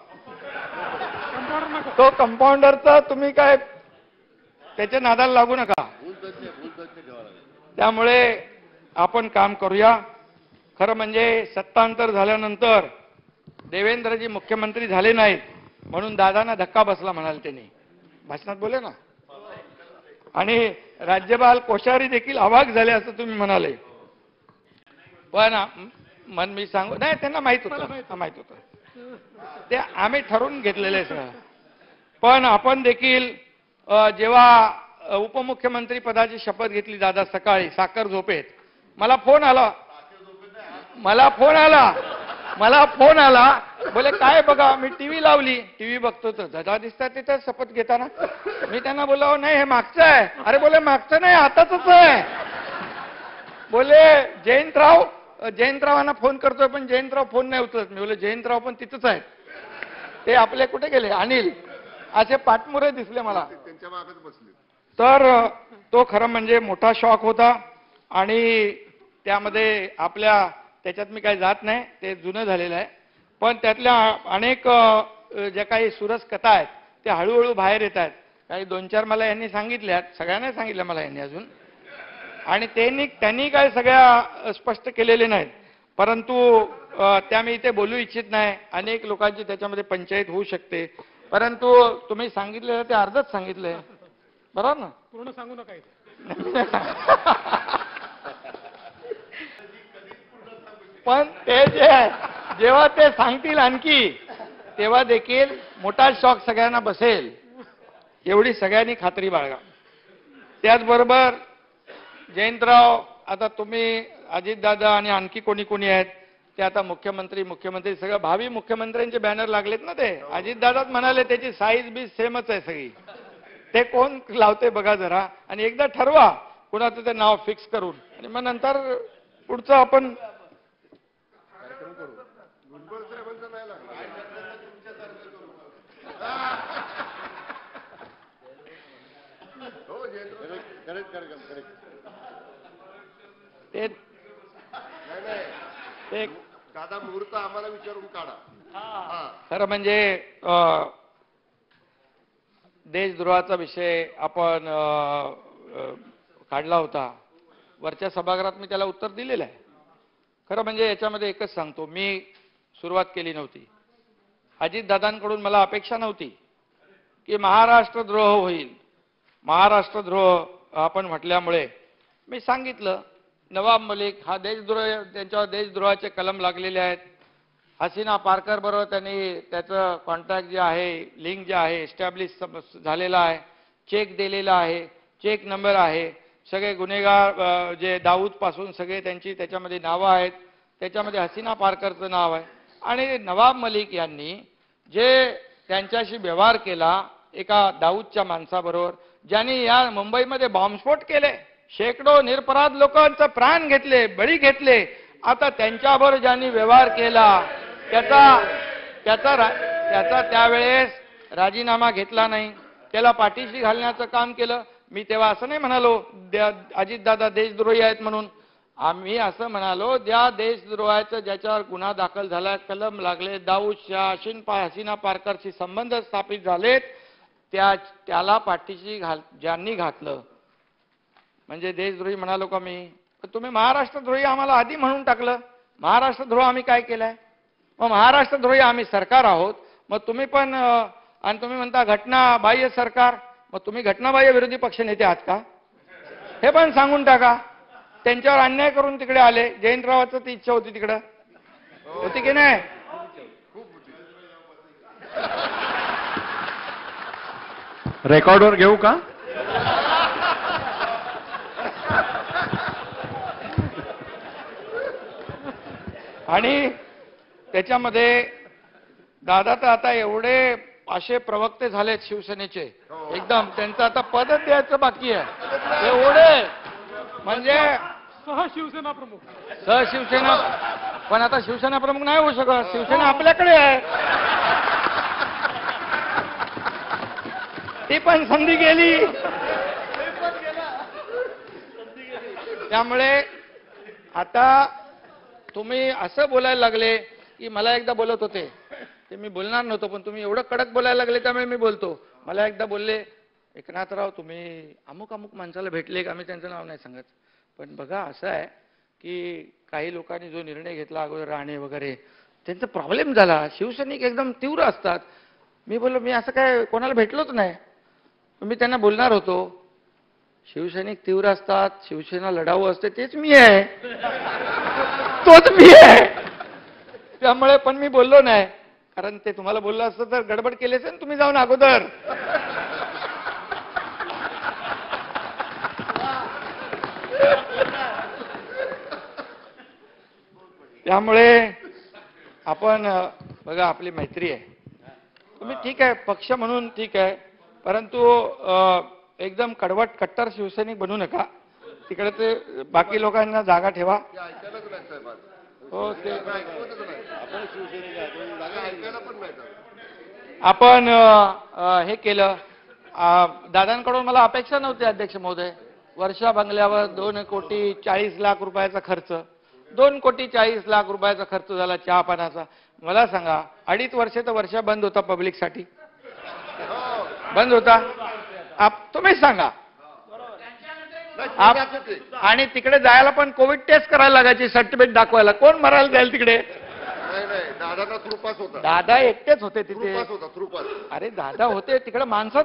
B: तो कंपाऊंडरचा तुम्ही काय त्याच्या नादाला लागू नका. त्यामुळे आपण काम करूया. खरं म्हणजे सत्तांतर झाल्यानंतर देवेंद्रजी मुख्यमंत्री झाले नाहीत म्हणून दादांना धक्का बसला म्हणाल त्यांनी भाषणात बोले ना, आणि राज्यपाल कोश्यारी देखील अवाक झाले असं तुम्ही म्हणाले. पण मन मी सांगू नाही, त्यांना माहित होतं माहित होतं ते आम्ही ठरवून घेतलेले सगळं. पण आपण देखील जेव्हा उपमुख्यमंत्री पदाची शपथ घेतली दादा सकाळी साखर झोपेत, मला फोन आला मला फोन आला मला फोन आला बोले काय बघा. मी टीव्ही लावली, टीव्ही बघतो तर दादा दिसतात तिथं शपथ घेताना. मी त्यांना बोललो नाही हे मागचं आहे. अरे बोले मागचं नाही आताच आहे. बोले जयंतराव जयंतरावांना फोन करतोय पण जयंतराव फोन नाही उचलत. मी बोले जयंतराव पण तिथंच आहेत, ते आपले कुठे गेले अनिल, असे पाठमुरे दिसले मला. तर तो खरं म्हणजे मोठा शॉक होता, आणि त्यामध्ये आपल्या त्याच्यात मी काही जात नाही, ते जुनं झालेलं आहे. पण त्यातल्या अनेक ज्या काही सुरस कथा आहेत त्या हळूहळू बाहेर येत आहेत. काही दोन चार मला यांनी सांगितल्यात, सगळ्यांना सांगितलं मला यांनी अजून, आणि त्यांनी त्यांनी काय सगळ्या स्पष्ट केलेले नाहीत. परंतु त्या मी इथे बोलू इच्छित नाही. अनेक लोकांची त्याच्यामध्ये पंचायत होऊ शकते. परंतु तुम्ही सांगितलेलं ते अर्धच सांगितलंय, बरोबर ना?
C: पूर्ण सांगू नका इथे.
B: पण ते जे जेव्हा ते सांगतील आणखी, तेव्हा देखील मोठा शॉक सगळ्यांना बसेल, एवढी सगळ्यांनी खात्री बाळगा. त्याचबरोबर जयंतराव, आता तुम्ही अजितदादा आणि आणखी कोणी कोणी आहेत ते आता मुख्यमंत्री मुख्यमंत्री सगळं भावी मुख्यमंत्र्यांचे बॅनर लागलेत ना. ते अजितदादाच म्हणाले त्याची साईज बी सेमच आहे सगळी. ते कोण लावते बघा जरा, आणि एकदा ठरवा कुणाचं ते नाव फिक्स करून, आणि मग नंतर पुढचं आपण ते
D: दादा मुहूर्त आम्हाला विचारून काढा.
B: खरं म्हणजे देशद्रोहाचा विषय आपण काढला होता वरच्या सभागृहात, मी त्याला उत्तर दिलेलं आहे. खरं म्हणजे याच्यामध्ये एकच सांगतो, मी सुरुवात केली नव्हती. अजितदादांकडून मला अपेक्षा नव्हती की महाराष्ट्रद्रोह होईल. महाराष्ट्रद्रोह आपण म्हटल्यामुळे मी सांगितलं, नवाब मलिक हा देशद्रोह, त्यांच्यावर देशद्रोहाचे कलम लागलेले आहेत. हसीना पारकर बरोबर त्यांनी त्याचं कॉन्टॅक्ट जे आहे, लिंक जे आहे एस्टॅब्लिश झालेला आहे, चेक दिलेला आहे, चेक नंबर आहे. सगळे गुन्हेगार जे दाऊद पासून सगळे त्यांची त्याच्यामध्ये नावं आहेत. त्याच्यामध्ये हसीना पारकरचं नाव आहे. आणि नवाब मलिक यांनी जे त्यांच्याशी व्यवहार केला एका दाऊदच्या माणसाबरोबर, ज्यांनी या मुंबईमध्ये बॉम्बस्फोट केले, शेकडो निरपराध लोकांचं प्राण घेतले, बळी घेतले, आता त्यांच्याबरोबर ज्यांनी व्यवहार केला त्याचा त्याचा त्याचा त्यावेळेस राजीनामा घेतला नाही, त्याला पाठीशी घालण्याचं काम केलं. मी तेव्हा असं नाही म्हणालो अजितदादा देशद्रोही आहेत म्हणून. आम्ही असं म्हणालो, ज्या देशद्रोहाचं ज्याच्यावर गुन्हा दाखल झाला, कलम लागले, दाऊद शाह, हसीन पा हसीना पारकरशी संबंध स्थापित झालेत, त्या त्याला पाठीशी घाल ज्यांनी घातलं म्हणजे देशद्रोही म्हणालो का मी? तुम्ही महाराष्ट्रद्रोही आम्हाला आधी म्हणून टाकलं. महाराष्ट्रद्रोह आम्ही काय केलाय? मग महाराष्ट्रद्रोही आम्ही सरकार आहोत. मग तुम्ही पण, आणि तुम्ही म्हणता घटना बाह्य सरकार, मग तुम्ही घटनाबाह्य विरोधी पक्षनेते आहात का? हे पण सांगून टाका. त्यांच्यावर अन्याय करून तिकडे आले. जयंतरावाचं ती इच्छा होती तिकडं, होती की नाही?
A: रेकॉर्डवर घेऊ का?
B: आणि त्याच्यामध्ये दादा तर आता एवढे असे प्रवक्ते झालेत शिवसेनेचे, एकदम त्यांचं आता पदच द्यायचं बाकी आहे एवढे, म्हणजे
C: सह शिवसेना प्रमुख.
B: सह शिवसेना, पण आता शिवसेना प्रमुख नाही होऊ शकत, शिवसेना आपल्याकडे आहे, ती पण संधी गेली. त्यामुळे आता तुम्ही असं बोलायला लागले की मला एकदा बोलत होते, ते मी बोलणार नव्हतो पण तुम्ही एवढं कडक बोलायला लागले त्यामुळे मी बोलतो. मला एकदा बोलले, एकनाथराव तुम्ही अमुक अमुक माणसाला भेटले, आम्ही त्यांचं नाव नाही सांगत, पण बघा असं आहे की काही लोकांनी जो निर्णय घेतला अगोदर राणे वगैरे, त्यांचा प्रॉब्लेम झाला, शिवसैनिक एकदम तीव्र असतात. मी बोललो मी असं काय कोणाला भेटलोच नाही, मी त्यांना बोलणार होतो. शिवसैनिक तीव्र असतात, शिवसेना लढाऊ असते, तेच मी आहे, तोच मी आहे. त्यामुळे पण मी बोललो नाही, कारण ते तुम्हाला बोललं असतं तर गडबड केली असेल तुम्ही जाऊन अगोदर. त्यामुळे आपण बघा आपली मैत्री आहे, तुम्ही ठीक आहे पक्ष म्हणून ठीक आहे, परंतु एकदम कडवट कट्टर शिवसैनिक बनू नका. तिकडे ते बाकी लोकांना जागा ठेवा. हो ते आपण हे केलं. दादांकडून मला अपेक्षा नव्हती अध्यक्ष महोदय. वर्षा बंगल्यावर दोन कोटी चाळीस लाख रुपयाचा खर्च, दोन कोटी चाळीस लाख रुपयाचा खर्च झाला चहा पाण्याचा. मला सांगा अडीच वर्ष तर वर्षा बंद होता पब्लिकसाठी, बंद होता. आप तुम्हीच सांगा. आणि तिकडे जायला पण कोविड टेस्ट करायला लागायची सर्टिफिकेट दाखवायला. कोण मरायला जाईल तिकडे?
D: दादाचा थ्रुपास होता.
B: दादा एकटेच होते तिथे.
D: थ्रुपास होता, थ्रुपास.
B: अरे दादा होते तिकडे, माणसात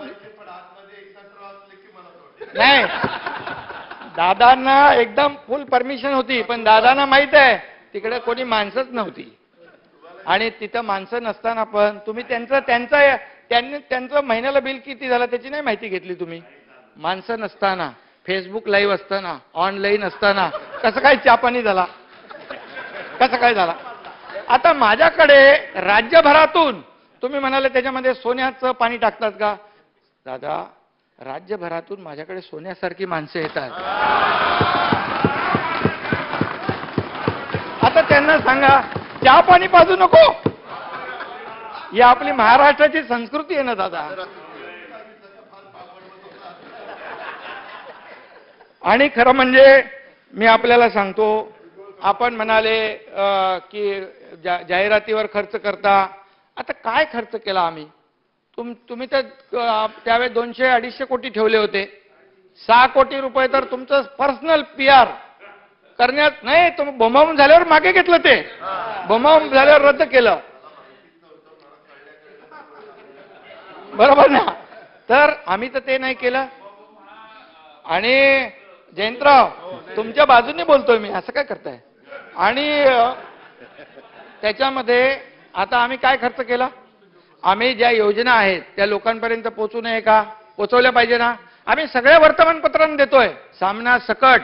B: नाही. दादांना एकदम फुल परमिशन होती, पण दादांना माहित आहे तिकडे कोणी माणसंच नव्हती. आणि तिथं माणसं नसताना पण तुम्ही त्यांचं त्यांचं त्यांनी त्यांचं महिन्याला बिल किती झालं त्याची नाही माहिती घेतली तुम्ही. माणसं नसताना, फेसबुक लाईव्ह असताना, ऑनलाईन असताना कसं काय चहापाणी झाला, कसं काय झाला? आता माझ्याकडे राज्यभरातून तुम्ही म्हणाले त्याच्यामध्ये सोन्याचं पाणी टाकतात का? दादा राज्यभरातून माझ्याकडे सोन्यासारखी माणसं येतात. आता त्यांना सांगा चहा पाणी पाजू नको, ही आपली महाराष्ट्राची संस्कृती आहे ना दादा. आणि खरं म्हणजे मी आपल्याला सांगतो, आपण म्हणाले की जा, जाहिरातीवर खर्च करता. आता काय खर्च केला आम्ही? तुम तुम्ही तर त्यावेळेस दोनशे अडीचशे कोटी ठेवले होते. सहा कोटी रुपये तर तुमचं पर्सनल पी आर करण्यात नाही, तुम्ही बोंबाबोंब झाल्यावर मागे घेतलं, ते बोंबाबोंब झाल्यावर रद्द केलं, बरोबर ना? तर आम्ही तर ते नाही केलं. आणि जयंतराव तुमच्या बाजूने बोलतोय मी, असं काय करताय? आणि त्याच्यामध्ये आता आम्ही काय खर्च केला? आम्ही ज्या योजना आहेत त्या लोकांपर्यंत पोहोचू नये का? पोहोचवल्या पाहिजे ना. आम्ही सगळ्या वर्तमानपत्रांना देतोय, सामना सकट,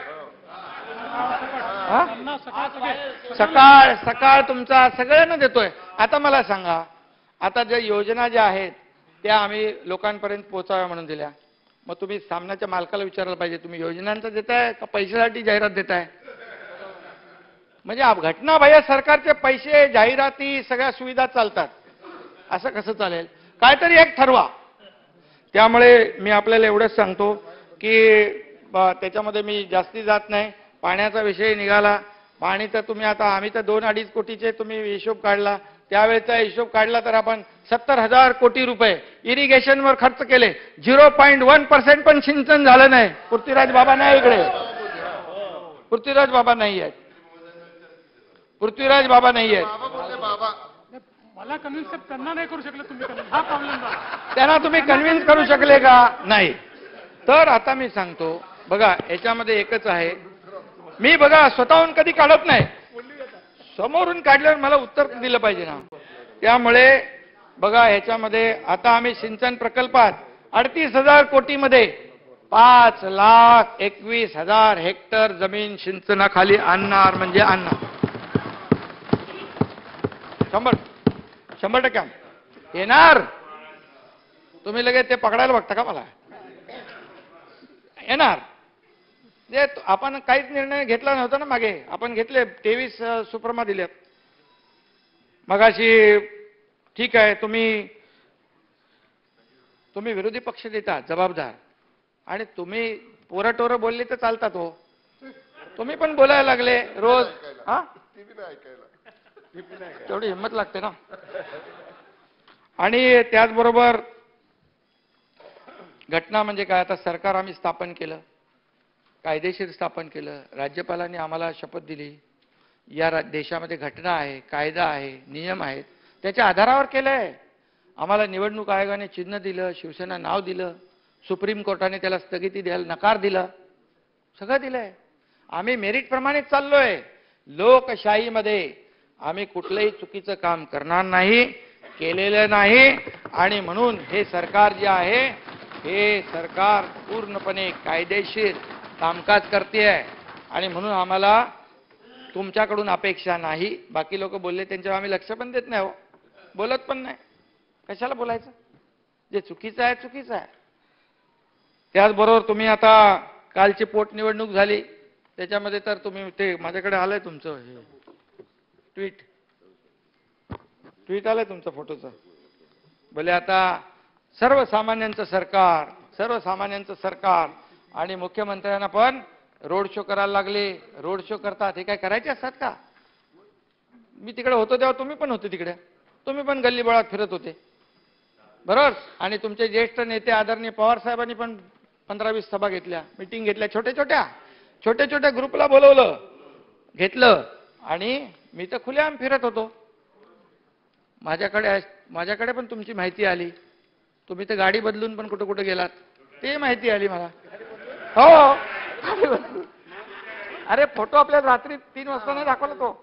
B: सकाळ सकाळ तुमचा सगळ्यांना देतोय. आता मला सांगा, आता ज्या योजना ज्या आहेत त्या आम्ही लोकांपर्यंत पोहोचाव्या म्हणून दिल्या. मग तुम्ही सामनाच्या मालकाला विचारायला पाहिजे, तुम्ही योजनांचं देताय का पैशासाठी जाहिरात देताय? म्हणजे घटना भैया सरकारचे पैसे, जाहिराती, सगळ्या सुविधा चालतात, असं कसं चालेल? काहीतरी एक ठरवा. त्यामुळे मी आपल्याला एवढंच सांगतो की त्याच्यामध्ये मी जास्ती जात नाही. पाण्याचा विषय निघाला, पाणी तर तुम्ही आता आम्ही तर दोन अडीच कोटीचे तुम्ही हिशोब काढला, त्यावेळेचा हिशोब काढला तर आपण सत्तर हजार कोटी रुपये इरिगेशनवर खर्च केले. झिरो पॉईंट वन पर्सेंट पण सिंचन झालं नाही. पृथ्वीराज बाबा नाही इकडे, पृथ्वीराज बाबा नाही आहेत, पृथ्वीराज बाबा नाही आहेत.
C: मला कन्व्हिन्स त्यांना नाही करू शकले तुम्ही, हा प्रॉब्लेम झाला.
B: त्यांना तुम्ही कन्व्हिन्स करू शकले का? नाही. तर आता मी सांगतो बघा, याच्यामध्ये एकच आहे, मी बघा स्वतःहून कधी काढत नाही, समोरून काढल्यावर मला उत्तर दिलं पाहिजे ना. त्यामुळे बघा ह्याच्यामध्ये आता आम्ही सिंचन प्रकल्पात अडतीस हजार कोटीमध्ये पाच लाख एकवीस हजार हेक्टर जमीन सिंचनाखाली आणणार, म्हणजे आणणार. शंभर शंभर टक्के आम- येणार. तुम्ही लगेच ते पकडायला बघता का मला? येणार. जे त- आपण काहीच निर्णय घेतला नव्हता ना मागे. आपण घेतले तेवीस सुप्रमा दिल्यात. मगाशी ठीक आहे, तुम्ही तुम्ही विरोधी पक्ष देता जबाबदार, आणि तुम्ही पोरटोरं बोलली तर चालतात हो. तुम्ही पण बोलायला लागले रोज. हा,
D: ती बी नाही ऐकायला.
B: तेवढी हिंमत लागते ना. आणि त्याचबरोबर घटना म्हणजे काय, आता सरकार आम्ही स्थापन केलं, कायदेशीर स्थापन केलं. राज्यपालांनी आम्हाला शपथ दिली. या रा- देशामध्ये घटना आहे, कायदा आहे, नियम आहेत, त्याच्या आधारावर केलंय. आम्हाला निवडणूक आयोगाने चिन्ह दिलं, शिवसेना नाव दिलं, सुप्रीम कोर्टाने त्याला स्थगिती द्यायला नकार दिला, सगळं दिलंय. आम्ही मेरिट प्रमाणेच चाललोय. लोकशाहीमध्ये आम्ही कुठलंही चुकीचं काम करणार नाही, केलेलं नाही. आणि म्हणून हे सरकार जे आहे, हे सरकार पूर्णपणे कायदेशीर कामकाज करते आहे. आणि म्हणून आम्हाला तुमच्याकडून अपेक्षा नाही. बाकी लोक बोलले त्यांच्यावर आम्ही लक्ष पण देत नाही हो, बोलत पण नाही. कशाला बोलायचं? जे चुकीचं आहे चुकीचं आहे. त्याचबरोबर तुम्ही आता कालची पोटनिवडणूक झाली, त्याच्यामध्ये तर तुम्ही ते माझ्याकडे आलंय तुमचं हे ट्विट ट्विट आलंय तुमचं फोटोचं. भले आता सर्वसामान्यांचं सरकार, सर्वसामान्यांचं सरकार, आणि मुख्यमंत्र्यांना पण रोड शो करायला लागले. रोड शो करतात, हे काय करायचे असतात का? मी तिकडे होतो तेव्हा तुम्ही पण होते तिकडे, तुम्ही पण गल्लीबोळात फिरत होते बरोबर. आणि तुमचे ज्येष्ठ नेते आदरणीय पवार साहेबांनी पण पंधरा वीस सभा घेतल्या, मिटिंग घेतल्या, छोट्या छोट्या छोट्या छोट्या ग्रुपला बोलवलं, घेतलं. आणि मी तर खुलेआम फिरत होतो. माझ्याकडे माझ्याकडे पण तुमची माहिती आली. तुम्ही तर गाडी बदलून पण कुठं कुठं गेलात ते माहिती आली मला. हो, अरे फोटो आपल्या रात्री तीन वाजता नाही दाखवला तो.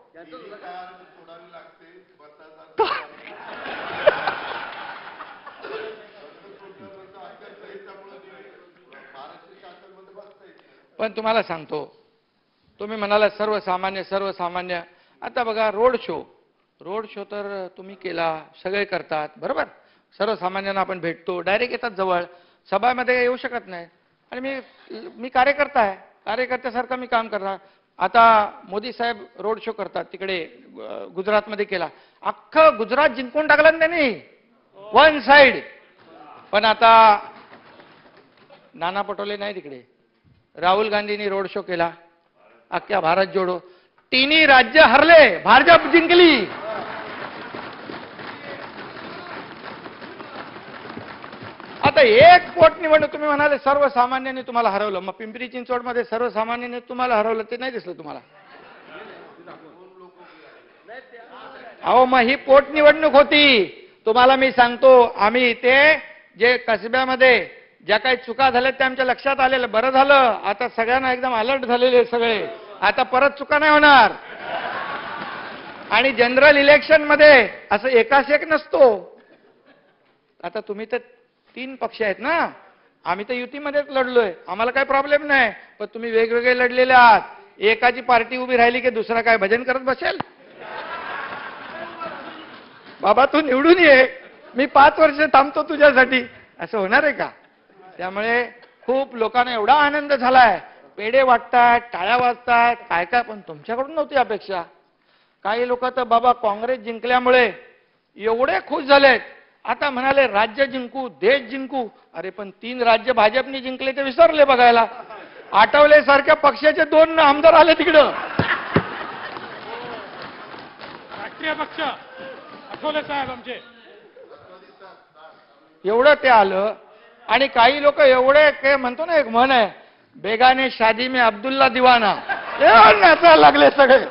B: पण तुम्हाला सांगतो, तुम्ही म्हणाला सर्वसामान्य सर्वसामान्य. आता बघा, रोड शो रोड शो तर तुम्ही केला, सगळे करतात बरोबर. सर्वसामान्यांना आपण भेटतो, डायरेक्ट येतात जवळ, सभामध्ये येऊ शकत नाही. आणि मी मी कार्यकर्ता आहे, कार्यकर्त्यासारखं मी काम करणार. आता मोदी साहेब रोड शो करतात तिकडे, अ, गुजरातमध्ये केला, अख्खं गुजरात जिंकून टाकलं ना त्यांनी, वन साइड. पण आता नाना पटोले नाही तिकडे, राहुल गांधींनी रोड शो केला, अख्ख्या भारत जोडो. तिन्ही राज्य हरले, भाजप जिंकली. आता एक पोटनिवडणूक तुम्ही म्हणाले सर्वसामान्यांनी तुम्हाला हरवलं, मग पिंपरी चिंचवडमध्ये सर्वसामान्यांनी तुम्हाला हरवलं, ते नाही दिसलं तुम्हाला? अहो, मग ही पोटनिवडणूक होती. तुम्हाला मी सांगतो, आम्ही इथे जे कसब्यामध्ये ज्या काही चुका झाल्या त्या आमच्या लक्षात आलेलं, बरं झालं. आता सगळ्यांना एकदम अलर्ट झालेले सगळे, आता परत चुका नाही होणार. आणि जनरल इलेक्शन मध्ये असं एकाच एक नसतो. आता तुम्ही तर तीन पक्ष आहेत ना, आम्ही तर युतीमध्येच लढलोय, आम्हाला काही प्रॉब्लेम नाही. पण तुम्ही वेगवेगळे लढलेले आहात. एकाची पार्टी उभी राहिली की दुसरा काय भजन करत बसेल? बाबा तू निवडून ये, मी पाच वर्ष थांबतो तुझ्यासाठी, असं होणार आहे का? त्यामुळे खूप लोकांना एवढा आनंद झालाय, पेढे वाटतात, टाळ्या वाजतात, काय काय. पण तुमच्याकडून नव्हती अपेक्षा. काही लोक तर बाबा काँग्रेस जिंकल्यामुळे एवढे खुश झालेत, आता म्हणाले राज्य जिंकू, देश जिंकू. अरे पण तीन राज्य भाजपने जिंकले ते विसरले बघायला. आठवले सारख्या पक्षाचे दोन आमदार आले तिकडं.
C: राष्ट्रीय पक्ष आठवले साहेब आमचे,
B: एवढं ते आलं. आणि काही लोक एवढे काय म्हणतो ना, एक म्हण आहे, बेगाने शादी में अब्दुल्ला दिवाना, एवढं नाचायला लागले सगळे.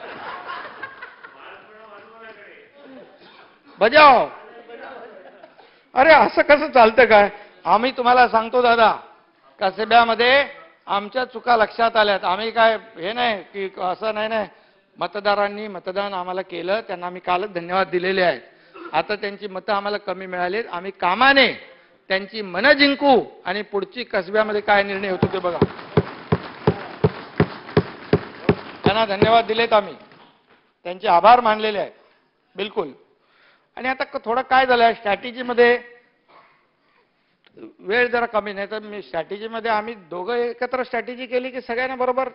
B: बजाव. अरे असं कसं चालतं काय? आम्ही तुम्हाला सांगतो दादा, कसब्यामध्ये आमच्या चुका लक्षात आल्यात. आम्ही काय हे नाही की असं नाही नाही, मतदारांनी मतदान आम्हाला केलं, त्यांना आम्ही कालच धन्यवाद दिलेले आहेत. आता त्यांची मतं आम्हाला कमी मिळालीत, आम्ही कामाने त्यांची मनं जिंकू आणि पुढची कसब्यामध्ये काय निर्णय होतो ते बघा. त्यांना धन्यवाद दिलेत, आम्ही त्यांचे आभार मानलेले आहेत. बिलकुल. आणि आता क- थोडं काय झालंय स्ट्रॅटेजीमध्ये वेळ जरा कमी, नाही तर मी स्ट्रॅटेजीमध्ये आम्ही दोघं एकत्र स्ट्रॅटेजी केली की सगळ्यांना बरोबर.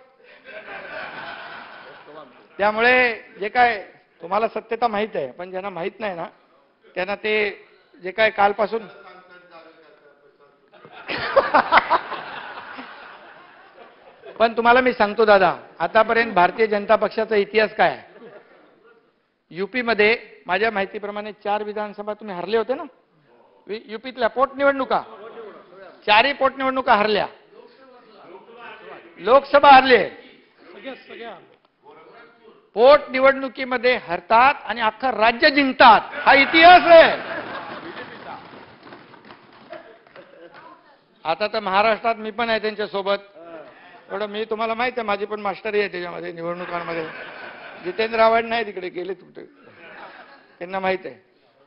B: त्यामुळे जे काय तुम्हाला सत्यता माहित आहे, पण ज्यांना माहित नाही ना त्यांना ते जे काय कालपासून पण तुम्हाला मी सांगतो दादा, आतापर्यंत भारतीय जनता पक्षाचा इतिहास काय आहे. युपी मध्ये माझ्या माहितीप्रमाणे चार विधानसभा तुम्ही हरले होते ना, वि- युपीतल्या पोटनिवडणुका, चारही पोटनिवडणुका हरल्या, लोकसभा हरले.
C: सगळ्या सगळ्या
B: पोटनिवडणुकीमध्ये हरतात आणि अख्खं राज्य जिंकतात, हा इतिहास आहे. आता तर महाराष्ट्रात मी पण आहे त्यांच्यासोबत. एवढं मी तुम्हाला माहित आहे, माझी पण मास्टरी आहे त्याच्यामध्ये निवडणुकांमध्ये. जितेंद्र आव्हाड नाही तिकडे गेले कुठे, त्यांना माहित आहे.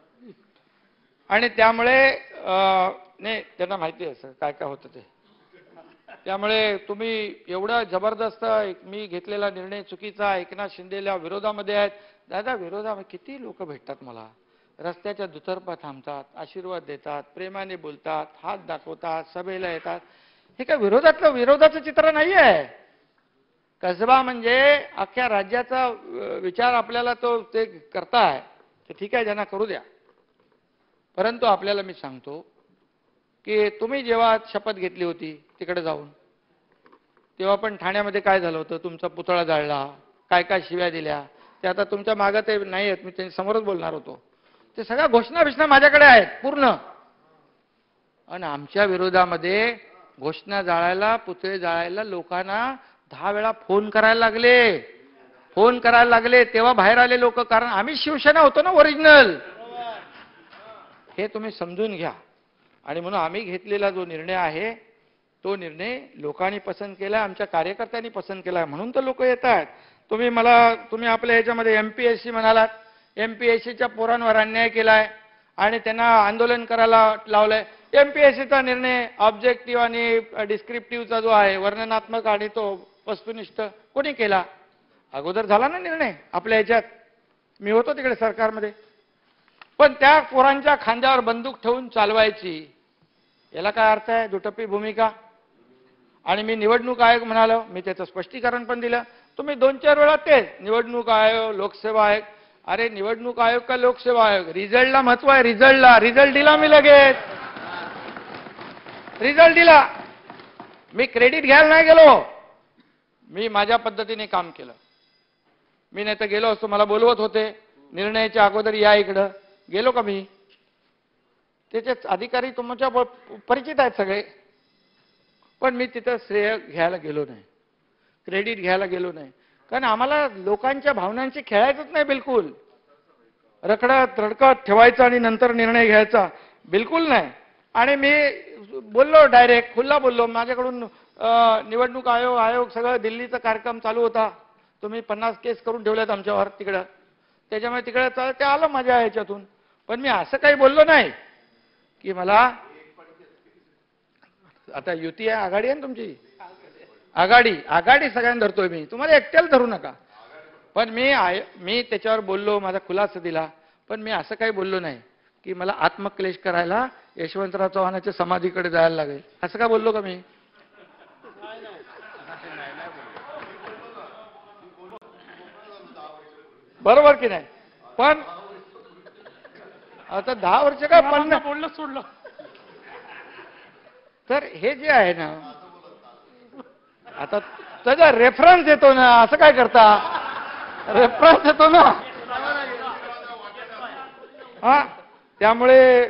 B: आणि त्यामुळे अं, नाही त्यांना माहिती आहे सर काय काय होतं ते. त्यामुळे तुम्ही एवढा जबरदस्त एक मी घेतलेला निर्णय चुकीचा, एकनाथ शिंदेला विरोधामध्ये आहेत. दादा विरोधामध्ये किती लोक भेटतात मला, रस्त्याच्या दुतर्फा थांबतात, आशीर्वाद देतात, प्रेमाने बोलतात, हात दाखवतात, सभेला येतात. हे काय विरोधातलं विरोधाचं चित्र नाही आहे. कसबा म्हणजे अख्ख्या राज्याचा अं, विचार आपल्याला तो ते करताय ते ठीक आहे, ज्यांना करू द्या. परंतु आपल्याला मी सांगतो की तुम्ही जेव्हा शपथ घेतली होती तिकडे जाऊन, तेव्हा पण ठाण्यामध्ये काय झालं होतं, तुमचा पुतळा जाळला, काय काय शिव्या दिल्या, ते आता तुमच्या मागं ते नाही आहेत, मी त्यांच्या समोरच बोलणार होतो. ते सगळ्या घोषणा बिषणा माझ्याकडे आहेत पूर्ण. आणि आमच्या विरोधामध्ये घोषणा जाळायला, पुतळे जाळायला लोकांना दहा वेळा फोन करायला लागले, फोन करायला लागले तेव्हा बाहेर आले लोक. कारण आम्ही शिवसेना होतो ना ओरिजिनल, हे तुम्ही समजून घ्या. आणि म्हणून आम्ही घेतलेला जो निर्णय आहे तो निर्णय लोकांनी पसंत केला, आमच्या कार्यकर्त्यांनी पसंत केला, म्हणून तर लोक येत आहेत. तुम्ही मला तुम्ही आपल्या ह्याच्यामध्ये एमपीएससी म्हणालात, एमपीएससीच्या पोरांवर अन्याय केलाय आणि त्यांना आंदोलन करायला लावलंय. एमपीएससीचा निर्णय ऑब्जेक्टिव्ह आणि डिस्क्रिप्टिव्हचा जो आहे, वर्णनात्मक आणि तो वस्तुनिष्ठ, कोणी केला? अगोदर झाला ना निर्णय आपल्या ह्याच्यात, मी होतो तिकडे सरकारमध्ये. पण त्या पोरांच्या खांद्यावर बंदूक ठेवून चालवायची, याला काय अर्थ आहे? दुटप्पी भूमिका. आणि मी निवडणूक आयोग म्हणालो, मी त्याचं स्पष्टीकरण पण दिलं. तुम्ही दोन चार वेळा तेच निवडणूक आयोग, लोकसेवा आयोग. अरे निवडणूक आयोग का लोकसेवा आयोग? रिझल्टला महत्व आहे, रिझल्टला. रिझल्ट दिला मी लगेच, रिझल्ट दिला. मी क्रेडिट घ्यायला नाही गेलो, मी माझ्या पद्धतीने काम केलं. मी नाही तर गेलो असतो, मला बोलवत होते निर्णयाच्या अगोदर, या इकडं, गेलो का मी? त्याचे अधिकारी तुमच्या परिचित आहेत सगळे. पण मी तिथं श्रेय घ्यायला गेलो नाही, क्रेडिट घ्यायला गेलो नाही. कारण आम्हाला लोकांच्या भावनांशी खेळायचंच नाही बिलकुल. रखडत रडकत ठेवायचं आणि नंतर निर्णय घ्यायचा बिलकुल नाही. आणि मी बोललो डायरेक्ट, खुल्ला बोललो. माझ्याकडून अं, निवडणूक आयोग आयोग सगळं दिल्लीचा कार्यक्रम चालू होता. तुम्ही पन्नास केस करून ठेवल्यात आमच्यावर तिकडं, त्याच्यामुळे तिकडं ते आलं माझ्या ह्याच्यातून. पण मी असं काही बोललो नाही की मला आता युती आहे, आघाडी आहे ना तुमची, आघाडी आघाडी सगळ्यांना धरतोय मी, तुम्हाला एकट्याला धरू नका. पण मी आय मी त्याच्यावर बोललो, माझा खुलासा दिला. पण मी असं काही बोललो नाही की मला आत्मक्लेश करायला यशवंतराव चव्हाणाच्या समाधीकडे जायला लागेल, असं का बोललो का मी? बरोबर की नाही? पण आता दहा वर्ष काय पन्नास
C: बोललं सोडलं.
B: तर हे जे आहे ना, आता त्याचा रेफरन्स येतो ना, असं काय करता? रेफरन्स येतो ना, हा. त्यामुळे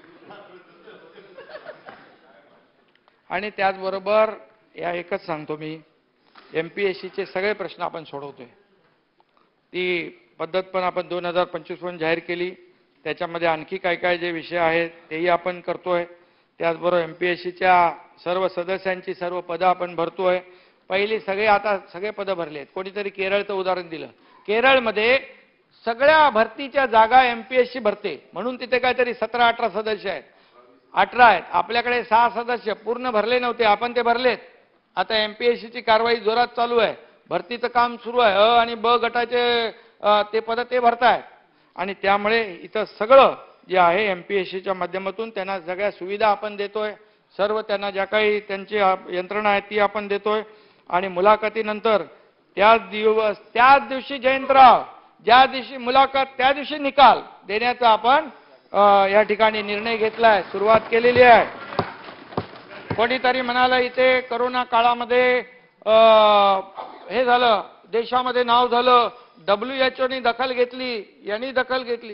B: आणि त्याचबरोबर या एकच सांगतो मी, एमपीएससीचे सगळे प्रश्न आपण सोडवतोय. ती पद्धत पण आपण दोन हजार पंचवीस पर्यंत जाहीर केली. त्याच्यामध्ये आणखी काय काय जे विषय आहेत तेही आपण करतोय. त्याचबरोबर एमपीएससीच्या सर्व सदस्यांची सर्व पदं आपण भरतोय. पहिली सगळे आता सगळे पदं भरले आहेत. कोणीतरी केरळचं उदाहरण दिलं. केरळमध्ये सगळ्या भरतीच्या जागा एमपीएससी भरते, म्हणून तिथे काहीतरी सतरा अठरा सदस्य आहेत, अठरा आहेत. आपल्याकडे सहा सदस्य पूर्ण भरले नव्हते, आपण ते भरलेत. आता एमपीएससीची कारवाई जोरात चालू आहे, भरतीचं काम सुरू आहे. अ आणि ब गटाचे अ, ते पद ते भरतायत. आणि त्यामुळे इथं सगळं जे आहे एम पी एस सीच्या माध्यमातून त्यांना सगळ्या सुविधा आपण देतोय. सर्व त्यांना ज्या काही त्यांची यंत्रणा आहे ती आपण देतोय. आणि मुलाखतीनंतर त्याच दिवस त्याच दिवशी जयंतराव ज्या दिवशी मुलाखत त्या दिवशी निकाल देण्याचा आपण या ठिकाणी निर्णय घेतलाय, सुरुवात केलेली आहे. कोणीतरी म्हणाला इथे करोना काळामध्ये हे झालं, देशामध्ये नाव झालं, डब्ल्यू एच ओनी दखल घेतली, यांनी दखल घेतली.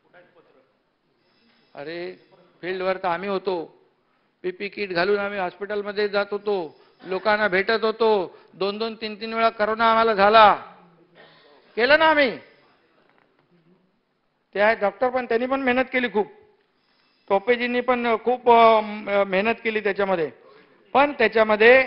B: अरे फील्डवर तर आम्ही होतो, पीपी किट घालून आम्ही हॉस्पिटलमध्ये जात होतो, लोकांना भेटत होतो, दोन दोन तीन तीन वेळा करोना आम्हाला झाला, केलं ना आम्ही. ते आहे डॉक्टर पण त्यांनी पण मेहनत केली खूप, टोपेजींनी पण खूप मेहनत केली त्याच्यामध्ये. पण त्याच्यामध्ये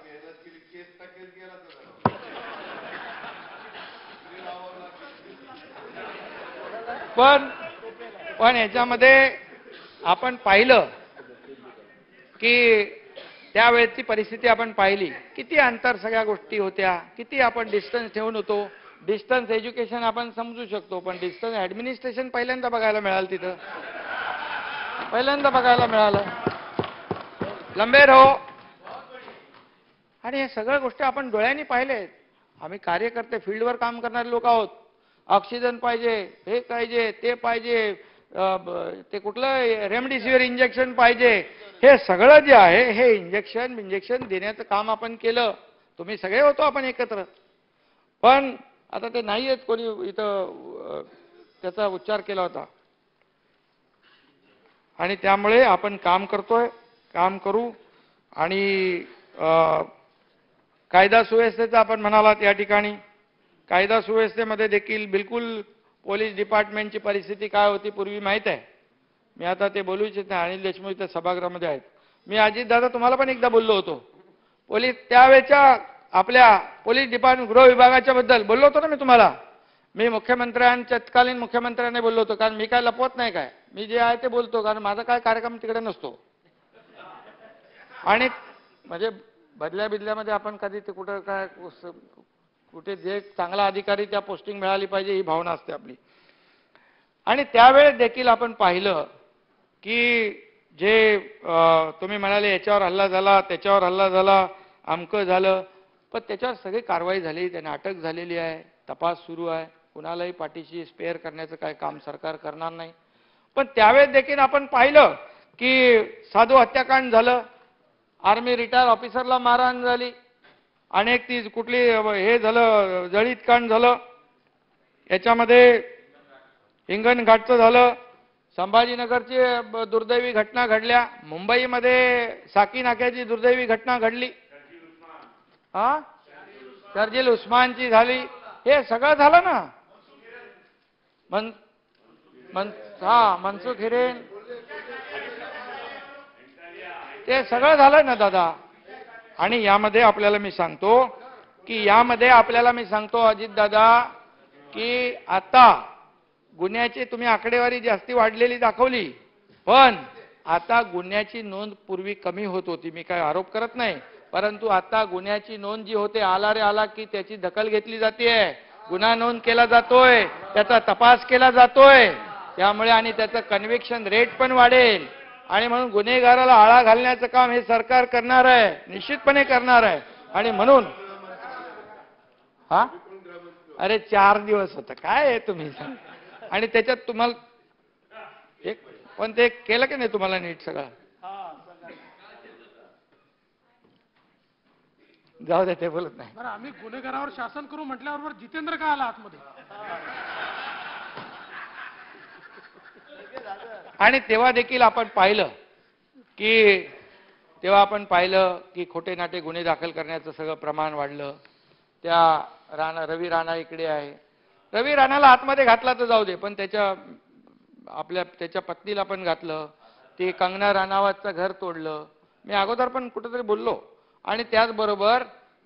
B: पण पण याच्यामध्ये आपण पाहिलं की त्यावेळेची परिस्थिती आपण पाहिली, किती अंतर सगळ्या गोष्टी होत्या, किती आपण डिस्टन्स ठेवून होतो. डिस्टन्स एज्युकेशन आपण समजू शकतो, पण डिस्टन्स ऍडमिनिस्ट्रेशन पहिल्यांदा बघायला मिळालं, तिथं पहिल्यांदा बघायला मिळालं. लंबे रहो. आणि हे सगळ्या गोष्टी आपण डोळ्यांनी पाहिलेत. आम्ही कार्यकर्ते फील्डवर काम करणारे लोक आहोत. ऑक्सिजन पाहिजे, हे पाहिजे, ते पाहिजे, ते कुठलं रेमडेसिवीर इंजेक्शन पाहिजे, हे सगळं जे आहे हे इंजेक्शन इंजेक्शन देण्याचं काम आपण केलं. तुम्ही सगळे होतो आपण एकत्र. पण आता ते नाही आहेत कोणी इथं त्याचा उच्चार केला होता. आणि त्यामुळे आपण काम करतोय, काम करू. आणि कायदा सुव्यवस्थेचा आपण म्हणालात या ठिकाणी, कायदा सुव्यवस्थेमध्ये देखील बिलकुल पोलीस डिपार्टमेंटची परिस्थिती काय होती पूर्वी माहीत आहे. मी आता ते बोलू इच्छित नाही, अनिल देशमुख इथं सभागृहामध्ये आहेत. मी अजित दादा तुम्हाला पण एकदा बोललो होतो, पोलीस त्यावेळेच्या आपल्या पोलीस डिपार्टमेंट गृह विभागाच्या बद्दल बोललो होतो ना मी तुम्हाला. मी मुख्यमंत्र्यांच्या तत्कालीन मुख्यमंत्र्यांनी बोललो होतो, कारण मी काय लपवत नाही, काय मी जे आहे ते बोलतो, कारण माझा काय कार्यक्रम तिकडे नसतो. आणि म्हणजे बदल्या बिदल्यामध्ये आपण कधी ते कुठं काय कुठे जे चांगला अधिकारी त्या पोस्टिंग मिळाली पाहिजे ही भावना असते आपली. आणि त्यावेळेस देखील आपण पाहिलं की जे तुम्ही म्हणाले याच्यावर हल्ला झाला, त्याच्यावर हल्ला झाला, अमकं झालं, पण त्याच्यावर सगळी कारवाई झाली, त्यांना अटक झालेली आहे, तपास सुरू आहे. कुणालाही पाठीशी स्पेअर करण्याचं काय काम सरकार करणार नाही. पण त्यावेळेस देखील आपण पाहिलं की साधू हत्याकांड झालं, आर्मी रिटायर ऑफिसरला मारहाण झाली, अनेक ती कुठली हे झालं, जळीत कांड झालं, याच्यामध्ये हिंगणघाटचं झालं, संभाजीनगरची दुर्दैवी घटना घडल्या, मुंबईमध्ये साकी नाक्याची दुर्दैवी घटना घडली, हा शर्जील उस्मानची झाली, हे सगळं झालं ना. मन मन हा मनसुख हिरेन ते सगळं झालं ना दादा. आणि यामध्ये आपल्याला मी सांगतो की यामध्ये आपल्याला मी सांगतो अजित दादा की आता गुन्ह्याची तुम्ही आकडेवारी जास्ती वाढलेली दाखवली, पण आता गुन्ह्याची नोंद पूर्वी कमी होत होती. मी काय आरोप करत नाही, परंतु आता गुन्ह्याची नोंद जी होते, आला रे आला की त्याची दखल घेतली जाते, गुन्हा नोंद केला जातोय, त्याचा तपास केला जातोय. त्यामुळे आणि त्याचं कन्व्हिक्शन रेट पण वाढेल. आणि म्हणून गुन्हेगाराला आळा घालण्याचं काम हे सरकार करणार आहे, निश्चितपणे करणार आहे. आणि म्हणून हा अरे चार दिवस होतं काय आहे तुम्ही. आणि त्याच्यात तुम्हाला एक पण ते केलं की नाही तुम्हाला नीट सगळं. जाऊ दे ते बोलत नाही.
C: बरं आम्ही गुन्हेगारावर शासन करू म्हटल्यावर जितेंद्र का आला आतमध्ये.
B: आणि तेव्हा देखील आपण पाहिलं की तेव्हा आपण पाहिलं की खोटे नाटे गुन्हे दाखल करण्याचं सगळं प्रमाण वाढलं. त्या राणा रवी राणा इकडे आहे, रवी राणाला आतमध्ये घातला तर जाऊ दे, पण त्याच्या आपल्या त्याच्या पत्नीला पण घातलं. ते कंगना राणावतचं घर तोडलं. मी अगोदर पण कुठेतरी बोललो. आणि त्याचबरोबर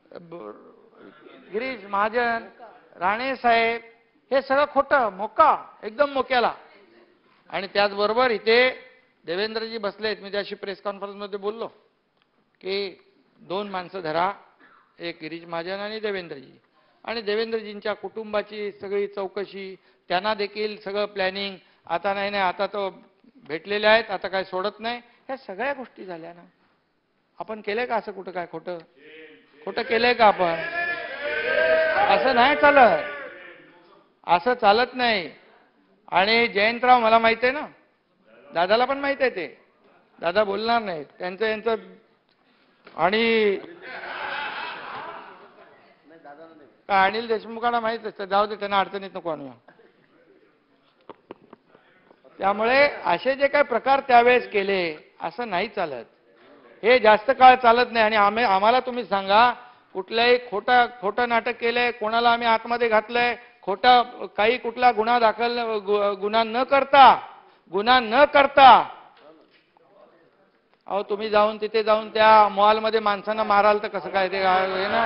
B: गिरीश महाजन, राणे साहेब, हे सगळं खोटं मोका, एकदम मोक्याला. आणि त्याचबरोबर इथे देवेंद्रजी बसलेत. मी त्याशी प्रेस कॉन्फरन्समध्ये बोललो की दोन माणसं धरा, एक गिरीश महाजन आणि देवेंद्रजी. आणि देवेंद्रजींच्या कुटुंबाची सगळी चौकशी, त्यांना देखील सगळं प्लॅनिंग, आता नाही नाही आता तो भेटलेले आहेत, आता काय सोडत नाही, ह्या सगळ्या गोष्टी झाल्या ना. आपण केलंय का असं कुठं काय खोटं खोटं केलंय का आपण? असं नाही चालत, असं चालत नाही. आणि जयंतराव मला माहित आहे ना, दादाला पण माहित आहे, ते दादा बोलणार नाही त्यांचं यांचं. आणि का अनिल देशमुखांना माहित असतं, जाऊ दे त्यांना अडचणीत नको आणूया. त्यामुळे असे जे काही प्रकार त्यावेळेस केले असं नाही चालत, हे जास्त काळ चालत नाही. आणि आम्ही आम्हाला तुम्ही सांगा, कुठल्याही खोटा खोटं नाटक केलंय, कोणाला आम्ही आतमध्ये घातलंय, खोटा काही कुठला गुन्हा दाखल गुन्हा न करता गुन्हा न करता अहो तुम्ही जाऊन तिथे जाऊन त्या मॉलमध्ये माणसांना माराल तर कसं काय ते हे ना.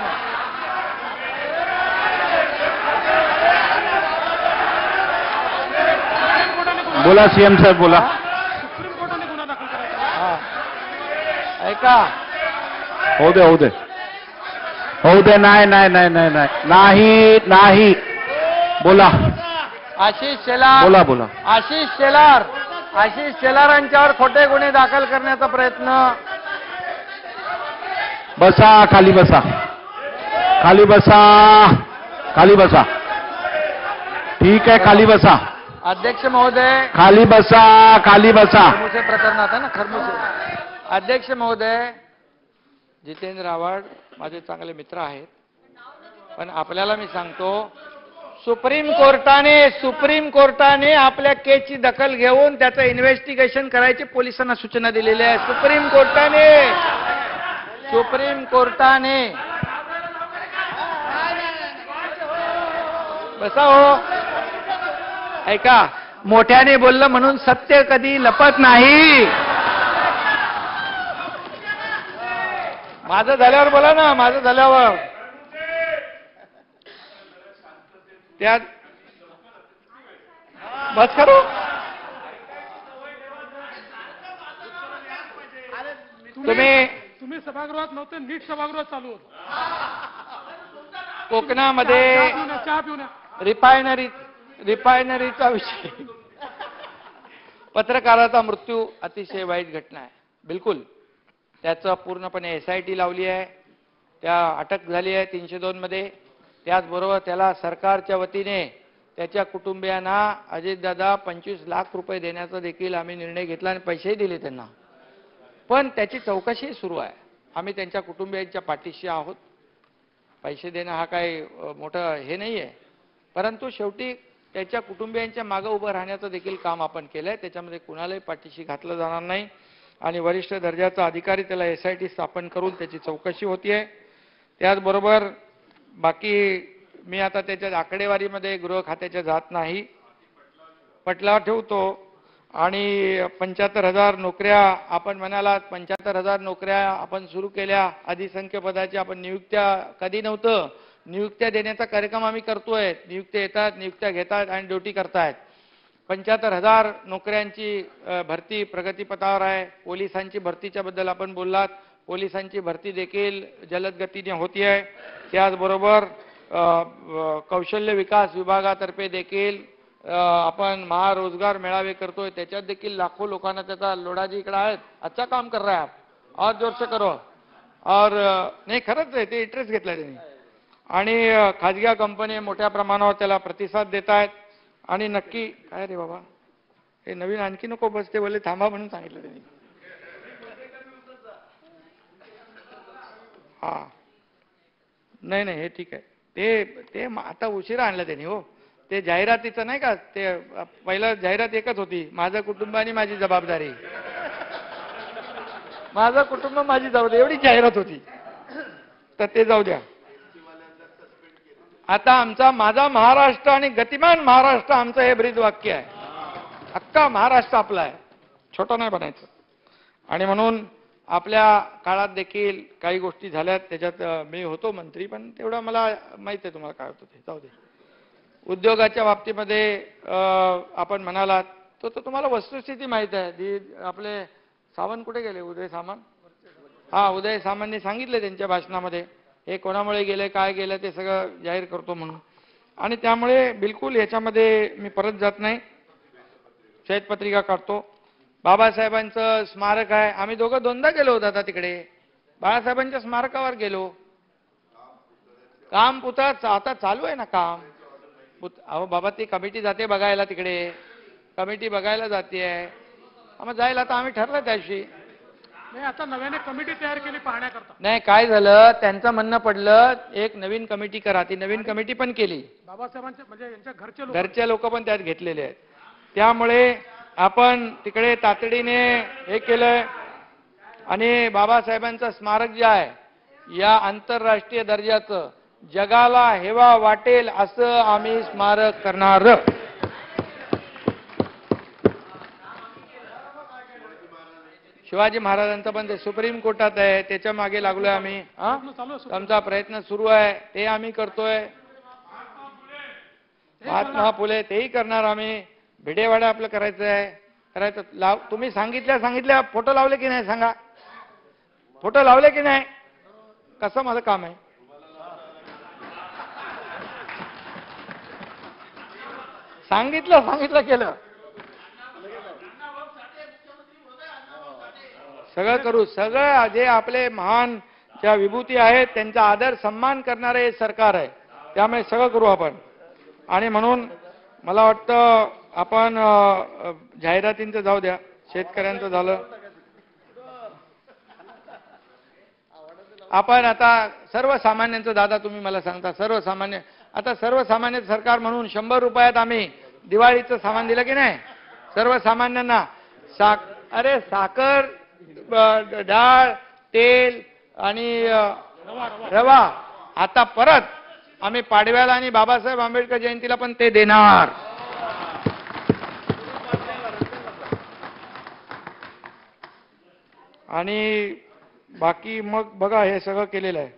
A: बोला सीएम साहेब बोला.
C: सुप्रीम कोर्टाने गुन्हा दाखल करायचा.
B: हा ऐका,
A: होऊ दे होऊ दे होऊ दे. नाही नाही नाही नाही नाही नाही नाही बोला
B: आशिष शेलार
A: बोला बोला.
B: आशिष शेलार आशिष शेलारांच्यावर खोटे गुन्हे दाखल करण्याचा प्रयत्न.
A: बसा खाली बसा खाली बसा खाली बसा. ठीक आहे खाली बसा.
B: अध्यक्ष महोदय,
A: खाली बसा खाली बसा.
B: खरमुसे प्रकरणात आहे ना, खरमुसे. अध्यक्ष महोदय, जितेंद्र आव्हाड माझे चांगले मित्र आहेत, पण आपल्याला मी सांगतो, सुप्रीम कोर्टाने सुप्रीम कोर्टाने आपल्या केसची दखल घेऊन त्याचं इन्व्हेस्टिगेशन करायची पोलिसांना सूचना दिलेली आहे. सुप्रीम कोर्टाने सुप्रीम कोर्टाने बसा हो. ऐका, मोठ्याने बोललं म्हणून सत्य कधी लपत नाही. माझं झाल्यावर बोला ना, माझं झाल्यावर. त्यात बस करू. तुम्ही
C: तुम्ही सभागृहात नव्हते, नीट सभागृहात चालू होत.
B: कोकणामध्ये
C: चहा पिऊन या, चहा पिऊन या.
B: रिफायनरी रिफायनरीचा विषय, पत्रकाराचा मृत्यू अतिशय वाईट घटना आहे. बिलकुल त्याचं पूर्णपणे एस आय टी लावली आहे, त्या अटक झाली आहे तीनशे दोन मध्ये. त्याचबरोबर त्याला सरकारच्या वतीने त्याच्या कुटुंबियांना अजितदादा पंचवीस लाख रुपये देण्याचा देखील आम्ही निर्णय घेतला आणि पैसेही दिले त्यांना. पण त्याची चौकशी सुरू आहे. आम्ही त्यांच्या कुटुंबियांच्या पाठीशी आहोत. पैसे देणं हा काही मोठं हे नाही आहे, परंतु शेवटी त्याच्या कुटुंबियांच्या मागे उभं राहण्याचं देखील काम आपण केलं आहे. त्याच्यामध्ये कुणालाही पाठीशी घातलं जाणार नाही. आणि वरिष्ठ दर्जाचा अधिकारी त्याला एस आय टी स्थापन करून त्याची चौकशी होतीये. त्याचबरोबर बाकी मी आता त्याच्या आकडेवारीमध्ये गृह खात्याच्या जात नाही, पटलावर ठेवतो. आणि पंच्याहत्तर हजार नोकऱ्या आपण म्हणालात, पंच्याहत्तर हजार नोकऱ्या आपण सुरू केल्या. अधिसंख्य पदाची आपण नियुक्त्या कधी नव्हतं, नियुक्त्या देण्याचा कार्यक्रम आम्ही करतोय. नियुक्त्या येतात, नियुक्त्या घेतात आणि ड्युटी करतायत. पंच्याहत्तर हजार नोकऱ्यांची भरती प्रगतीपथावर आहे. पोलिसांची भरतीच्या बद्दल आपण बोललात, पोलिसांची भरती देखील जलद गतीने होती आहे. त्याचबरोबर कौशल्य विकास विभागातर्फे देखील आपण महारोजगार मेळावे करतोय, त्याच्यात देखील लाखो लोकांना त्याचा लोडाजी इकडे आहेत. अच्छा काम कर रहा है आप, और जोर से करो. और नाही खरंच आहे, ते इंटरेस्ट घेतलाय त्यांनी. आणि खाजगी कंपनी मोठ्या प्रमाणावर त्याला प्रतिसाद देत आहेत. आणि नक्की काय रे बाबा, हे नवीन आणखी नको बसते बोलले, थांबा म्हणून सांगितलं त्यांनी. हा नाही नाही हे ठीक आहे. ते ते आता उशिरा आणलं त्यांनी हो. ते जाहिरातीचं नाही का, ते पहिलं जाहिरात एकच होती, माझं कुटुंब आणि माझी जबाबदारी. माझं कुटुंब माझी जबाबदारी एवढी जाहिरात होती. तर ते जाऊ द्या. आता आमचा माझा महाराष्ट्र आणि गतिमान महाराष्ट्र आमचं हे ब्रीद वाक्य आहे. अख्खा महाराष्ट्र आपला आहे, छोटा नाही बनायचं. आणि म्हणून आपल्या काळात देखील काही गोष्टी झाल्यात, त्याच्यात मी होतो मंत्री, पण तेवढं मला माहित आहे तुम्हाला काय होतं ते, जाऊ दे. उद्योगाच्या बाबतीमध्ये आपण म्हणालात तो तर तुम्हाला वस्तुस्थिती माहित आहे. दी आपले सावंत कुठे गेले, उदय सामंत. हा उदय सामंतने सांगितले त्यांच्या भाषणामध्ये, हे कोणामुळे गेले काय गेलं ते सगळं जाहीर करतो म्हणून. आणि त्यामुळे बिलकुल याच्यामध्ये मी परत जात नाही. श्वेतपत्रिका काढतो. बाबासाहेबांचं स्मारक आहे. आम्ही दोघं दोनदा गेलो होतो आता तिकडे. बाळासाहेबांच्या स्मारकावर गेलो. काम पुता आता चालू आहे ना काम. अहो बाबा ती कमिटी जाते बघायला तिकडे. कमिटी बघायला जाते. मग जायला आता आम्ही ठरलं त्याशी.
C: नाही आता नव्याने कमिटी तयार केली पाहण्याकरता.
B: नाही काय झालं त्यांचं म्हणणं पडलं एक नवीन कमिटी करा. ती नवीन कमिटी पण केली.
C: बाबासाहेबांचे म्हणजे यांच्या घरचे लोक
B: घरचे लोक पण त्यात घेतलेले आहेत. त्यामुळे आपण तिकडे तातडीने हे केलंय आणि बाबासाहेबांचं स्मारक जे आहे या आंतरराष्ट्रीय दर्जाचं जगाला हेवा वाटेल असं आम्ही स्मारक करणार. शिवाजी महाराजांचं पण ते सुप्रीम कोर्टात आहे त्याच्या मागे लागलोय आम्ही. आमचा प्रयत्न सुरू आहे ते आम्ही करतोय. महात्मा फुले तेही करणार आम्ही. भिडेवाडा आपलं करायचं आहे. करायचं लाव तुम्ही सांगितल्या सांगितल्या फोटो लावले की नाही सांगा. फोटो लावले की नाही. कसं माझं काम आहे. सांगितलं सांगितलं केलं. सगळं करू. सगळं जे आपले महान ज्या विभूती आहेत त्यांचा आदर सन्मान करणारे सरकार आहे. त्यामुळे सगळं करू आपण. आणि म्हणून मला वाटतं आपण जाहिरातींचं जाऊ द्या. शेतकऱ्यांचं झालं. आपण आता सर्वसामान्यांचं दादा तुम्ही मला सांगता सर्वसामान्य आता सर्वसामान्य सरकार म्हणून शंभर रुपयात आम्ही दिवाळीचं सामान दिलं की नाही सर्वसामान्यांना. साक अरे साखर डाळ तेल आणि रवा आता परत आम्ही पाडव्याला आणि बाबासाहेब आंबेडकर जयंतीला पण ते देणार. आणि बाकी मग बघा हे सगळं केलेलं आहे.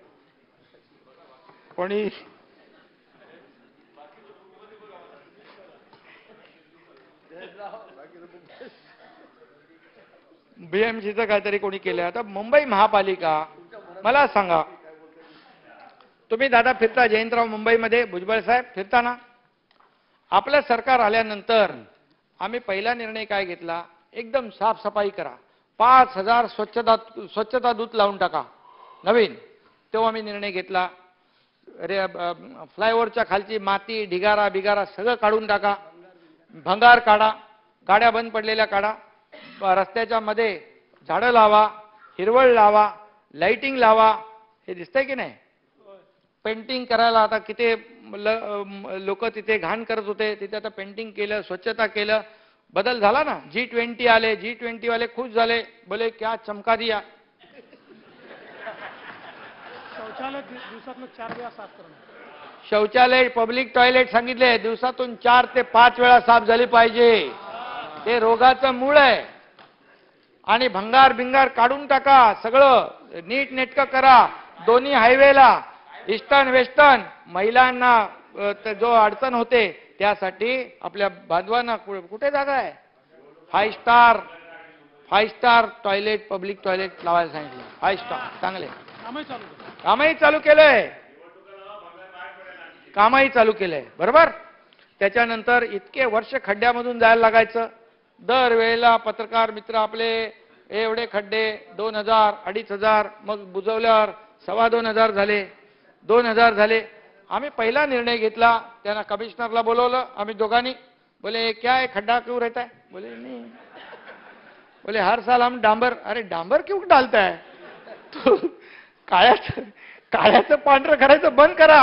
B: कोणी बीएमसीचं काहीतरी कोणी केलं. आता मुंबई महापालिका मला सांगा तुम्ही दादा फिरता जयंतराव मुंबईमध्ये भुजबळ साहेब फिरता ना. आपलं सरकार आल्यानंतर आम्ही पहिला निर्णय काय घेतला एकदम साफसफाई करा. पाच हजार स्वच्छता स्वच्छता दूत लावून टाका नवीन. तेव्हा आम्ही निर्णय घेतला. अरे फ्लायओव्हरच्या खालची माती ढिगारा बिगारा सगळं काढून टाका. भंगार काढा. गाड्या बंद पडलेल्या काढा. रस्त्याच्या मध्ये झाडं लावा. हिरवळ लावा. लाइटिंग लावा. हे दिसतंय की नाही. पेंटिंग करायला आता किती लोक तिथे घाण करत होते तिथे आता पेंटिंग केलं स्वच्छता केलं. बदल झाला ना. जी ट्वेंटी आले. जी ट्वेंटी वाले खुश झाले. बोले क्या चमका दिया.
C: शौचालय दिवसातून चार वेळा साफ करणं.
B: शौचालय पब्लिक टॉयलेट सांगितले दिवसातून चार ते पाच वेळा साफ झाली पाहिजे. ते रोगाचं मूळ आहे. आणि भंगार भिंगार काढून टाका. सगळं नीट नेटकं करा. दोन्ही हायवेला ईस्टर्न वेस्टर्न महिलांना जो अडचण होते त्यासाठी आपल्या बांधवांना कुठे जागा आहे five star five star toilet public toilet लावायला सांगितलं. फाईव्ह स्टार चांगले कामही चालू केलंय. कामही चालू केलंय बरोबर. त्याच्यानंतर इतके वर्ष खड्ड्यामधून जायला लागायचं. दरवेळेला पत्रकार मित्र आपले एवढे खड्डे दोन हजार अडीच हजार मग बुजवल्यावर सव्वा दोन हजार झाले. दोन हजार झाले. आम्ही पहिला निर्णय घेतला. त्यांना कमिशनरला बोलवलं आम्ही दोघांनी. बोले क्या है खड्डा क्यों रहता है. बोले नहीं. बोले हर साल हम डांबर. अरे डांबर क्यों डालता है. काळ्याचं काळ्याचं पांढरं करायचं बंद करा.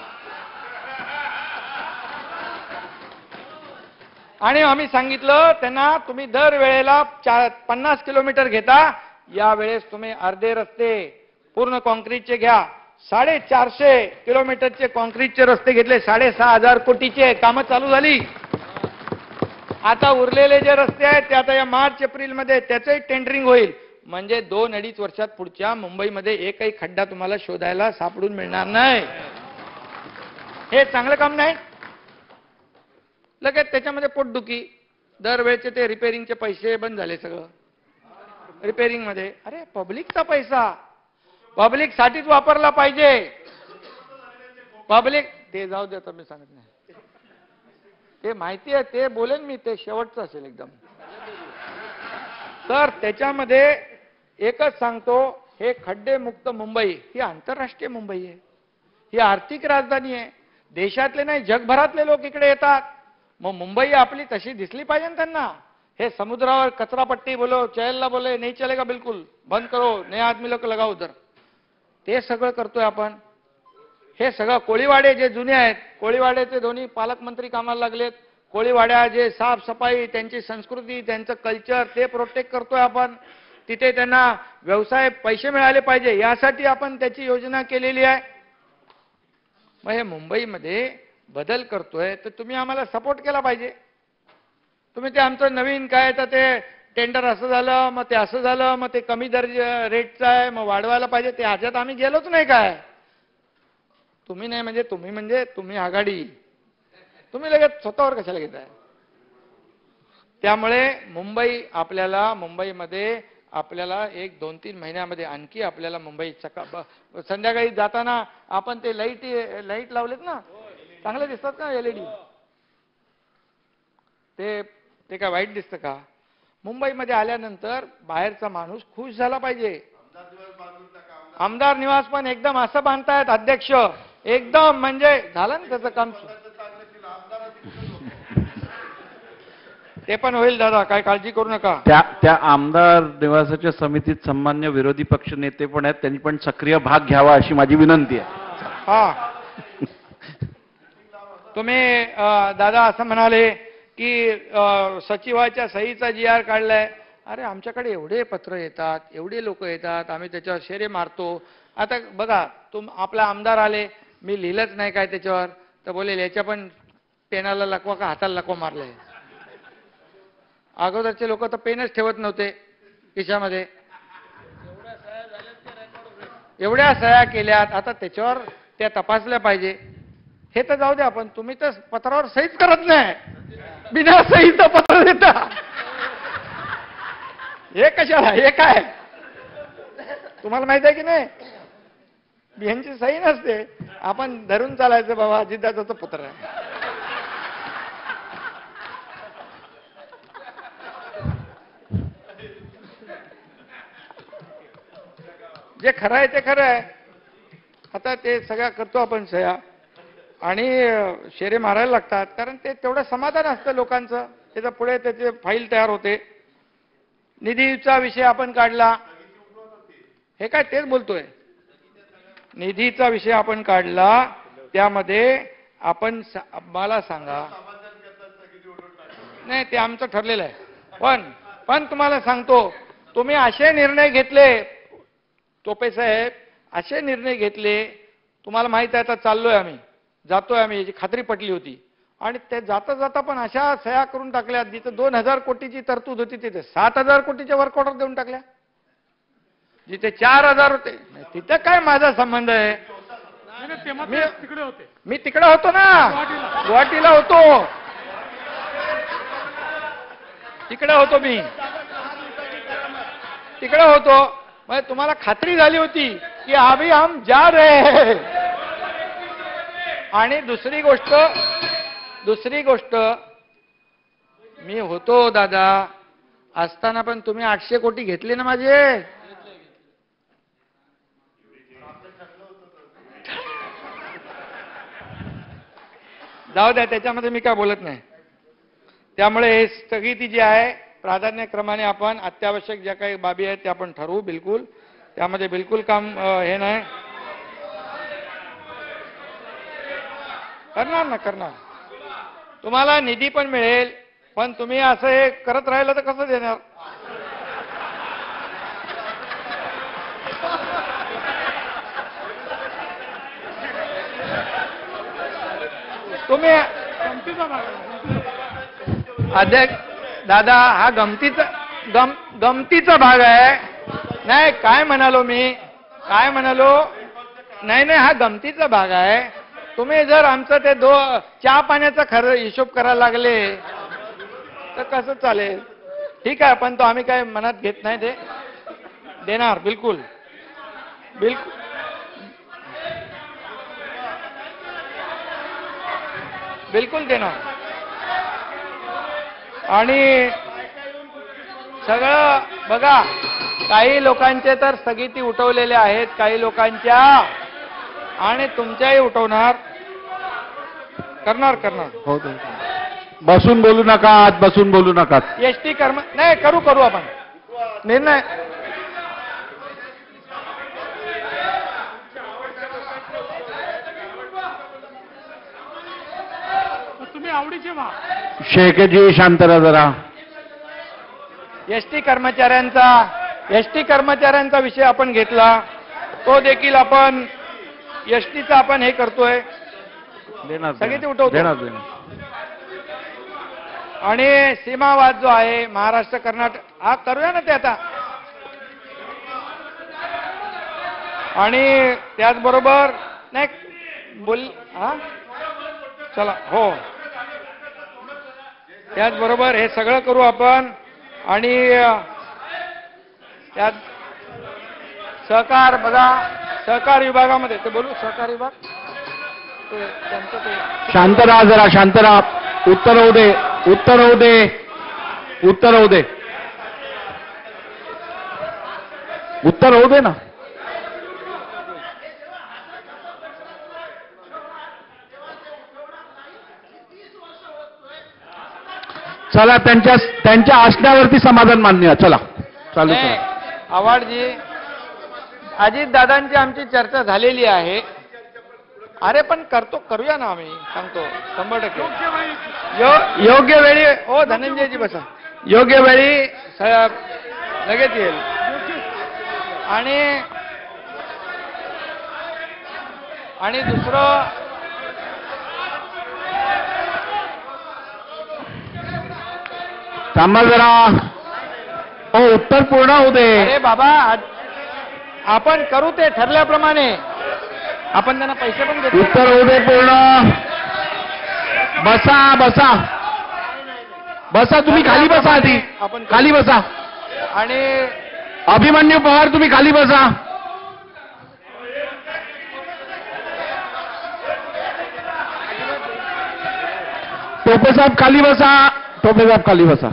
B: आणि आम्ही सांगितलं त्यांना तुम्ही दर वेळेला पन्नास किलोमीटर घेता. यावेळेस तुम्ही अर्धे रस्ते पूर्ण कॉन्क्रीटचे घ्या. साडेचारशे किलोमीटरचे कॉन्क्रीटचे रस्ते घेतले. साडेसहा हजार कोटीचे कामं चालू झाली. आता उरलेले जे रस्ते आहेत ते आता या मार्च एप्रिल मध्ये त्याचंही टेंडरिंग होईल. म्हणजे दोन अडीच वर्षात पुढच्या मुंबईमध्ये एकही खड्डा तुम्हाला शोधायला सापडून मिळणार नाही. हे चांगलं काम नाही. लगेच त्याच्यामध्ये पोटदुखी. दरवेळचे ते रिपेरिंगचे पैसे बंद झाले सगळं रिपेरिंग मध्ये. अरे पब्लिकचा पैसा पब्लिक साठीच वापरला पाहिजे. पब्लिक ते जाऊ दे, आता मी सांगत नाही. ते माहिती आहे, ते बोलेन मी, ते शेवटचं असेल एकदम. तर त्याच्यामध्ये एकच सांगतो, हे खड्डेमुक्त मुंबई ही आंतरराष्ट्रीय मुंबई आहे, ही आर्थिक राजधानी आहे. देशातले नाही जगभरातले लोक इकडे येतात. मग मुंबई आपली तशी दिसली पाहिजे ना त्यांना. हे समुद्रावर कचरापट्टी बोलो, चहलला बोले नाही चलेगा, बिलकुल बंद करो, नए आदमी लोक लगाओ उधर. ते सगळं करतोय आपण. हे सगळं कोळीवाडे जे जुने आहेत, कोळीवाड्याचे दोन्ही पालकमंत्री कामाला लागलेत. कोळीवाड्या जे साफसफाई, त्यांची संस्कृती, त्यांचं कल्चर, ते प्रोटेक्ट करतोय आपण. तिथे त्यांना व्यवसाय पैसे मिळाले पाहिजे यासाठी आपण त्याची योजना केलेली आहे. मग हे मुंबईमध्ये बदल करतोय तर तुम्ही आम्हाला सपोर्ट केला पाहिजे. तुम्ही ते आमचं नवीन काय तर ते टेंडर असं झालं, मग ते असं झालं, मग ते कमी दर्जा रेटचं आहे, मग वाढवायला पाहिजे, ते ह्याच्यात आम्ही गेलोच नाही. काय तुम्ही नाही म्हणजे तुम्ही म्हणजे तुम्ही आघाडी, तुम्ही लगेच स्वतःवर कशाला घेताय. त्यामुळे मुंबई आपल्याला, मुंबईमध्ये आपल्याला एक दोन तीन महिन्यामध्ये आणखी आपल्याला मुंबई सका संध्याकाळी जाताना आपण ते लाईट लाईट लावलेत ना, चांगले दिसतात का एलईडी? ते ते काय वाईट दिसतं का? मुंबईमध्ये आल्यानंतर बाहेरचा माणूस खुश झाला पाहिजे. आमदार निवास पण एकदम असं बांधतायत अध्यक्ष, एकदम म्हणजे झालं ना त्याचं काम. ते पण होईल दादा, काय काळजी करू नका.
A: त्या त्या आमदार निवासाच्या समितीत सन्मान्य विरोधी पक्ष नेते पण आहेत, त्यांनी पण सक्रिय भाग घ्यावा अशी माझी विनंती आहे.
B: हा तुम्ही दादा असं म्हणाले की सचिवाच्या सहीचा जी आर काढलाय. अरे आमच्याकडे एवढे पत्र येतात, एवढे लोक येतात, आम्ही त्याच्यावर शेरे मारतो. आता बघा, तुम आपला आमदार आले, मी लिहिलंच नाही काय त्याच्यावर, तर बोलेल याच्या पण पेनाला लकवा का हाताला लकवा मारलाय. अगोदरचे लोक तर पेनच ठेवत नव्हते खिशामध्ये. एवढ्या सह्या केल्यात, आता त्याच्यावर त्या तपासल्या पाहिजे. हे तर जाऊ दे, आपण तुम्ही तर पत्रावर सहीच करत नाही, बिना सहीचं पत्र देता. हे कशाला, हे काय तुम्हाला माहित आहे की नाही? यांची सही नसते, आपण धरून चालायचं बाबा अजितदादाचं पत्र आहे. जे खरं आहे ते खरं आहे. आता ते सगळ्या करतो आपण सह्या आणि शेरे मारायला लागतात, कारण ते तेवढं समाधान असतं लोकांचं. त्याच्या पुढे त्याचे फाईल तयार होते. निधीचा विषय आपण काढला, हे काय तेच बोलतोय. निधीचा विषय आपण काढला, त्यामध्ये आपण मला सांगा, नाही ते आमचं ठरलेलं आहे. पण पण तुम्हाला सांगतो, तुम्ही असे निर्णय घेतले टोपे साहेब, असे निर्णय घेतले. तुम्हाला माहित आहे, आता चाललोय आम्ही, जातोय आम्ही, याची खात्री पटली होती. आणि ते जाता जाता पण अशा सह्या करून टाकल्या, जिथं दोन हजार कोटीची तरतूद होती तिथे सात हजार कोटीच्या वर्क ऑर्डर देऊन टाकल्या. जिथे चार हजार होते तिथे काय माझा संबंध आहे? मी
C: तिकडे होते,
B: मी तिकडे होतो ना, गुवाहाटीला होतो, तिकडे होतो मी, तिकडे होतो. मग तुम्हाला खात्री झाली होती की अभी हम जा रहे हैं. आणि दुसरी गोष्ट दुसरी गोष्ट मी होतो दादा असताना पण तुम्ही आठशे कोटी घेतले ना माझे. जाऊ द्या, त्याच्यामध्ये मी काय बोलत नाही. त्यामुळे हे स्थगिती जी आहे, प्राधान्यक्रमाने आपण अत्यावश्यक ज्या काही बाबी आहेत त्या आपण ठरवू. बिलकुल त्यामध्ये बिलकुल काम हे नाही करणार ना, करणार. तुम्हाला निधी पण मिळेल, पण तुम्ही असं हे करत राहिलं तर कसं देणार? तुम्ही अध्यक्ष दादा, हा गमतीचा गम गमतीचा भाग आहे. नाही काय म्हणालो मी, काय म्हणालो नाही नाही, हा गमतीचा भाग आहे. तुम्ही जर आमचं ते दो चहा पाण्याचा खरं हिशोब करायला लागले तर कसं चालेल? ठीक आहे, पण तो आम्ही काय मनात घेत नाही, ते देणार बिलकुल बिलकुल. बिलकुल देणार. आणि सगळं बघा, काही लोकांचे तर स्थगिती उठवलेले आहेत, काही लोकांच्या, आणि तुमच्याही उठवणार. करणार करणार
A: हो दे. बसून बोलू नका, आत बसून बोलू नका.
B: एसटी कर्म नाही करू करू आपण निर्णय.
C: तुम्ही आवडीचे व्हा.
A: शेखजी शांत राहा जरा.
B: एसटी कर्मचाऱ्यांचा एसटी कर्मचाऱ्यांचा विषय आपण घेतला, तो देखील आपण एसटीचा आपण हे करतोय,
A: देणार
B: स्थगिती उठवतो.
A: देणार देणार.
B: आणि सीमावाद जो आहे महाराष्ट्र कर्नाटक, हा करूया ना ते आता. आणि त्याचबरोबर नाही बोल हा चला हो, त्याचबरोबर हे सगळं करू आपण. आणि त्यात सहकार बघा, सहकार विभागामध्ये ते बोलू, सहकार विभाग ते त्यांचं ते
A: शांत राहा जरा, शांत राहा. उत्तर होऊ दे, उत्तर होऊ दे, उत्तर होऊ दे, उत्तर होऊ दे ना. चला, त्यांच्या त्यांच्या असण्यावरती समाधान मान्य. चला चालू
B: नाही,
A: करा.
B: आव्हाडजी, अजित दादांची आमची चर्चा झालेली आहे. अरे पण करतो, करूया ना, आम्ही सांगतो शंभर टक्के
C: योग्य वेळी
B: यो- योग्य वेळी. ओ धनंजयजी बसा. योग्य वेळी स- लगेच येईल. आणि आणि दुसरं,
A: थांबा जरा. हो, उत्तर पूर्ण होऊ दे.
B: अरे बाबा, आज- आपण करू ते ठरल्याप्रमाणे. आपण त्यांना पैसे पण देतो.
A: उत्तर होऊ दे पूर्ण. बसा बसा बसा. तुम्ही खाली बसा आधी,
B: आपण
A: खाली बसा.
B: आणि
A: अभिमन्यू पवार, तुम्ही खाली बसा. टोपे साहेब खाली बसा. टोपे साहेब खाली बसा.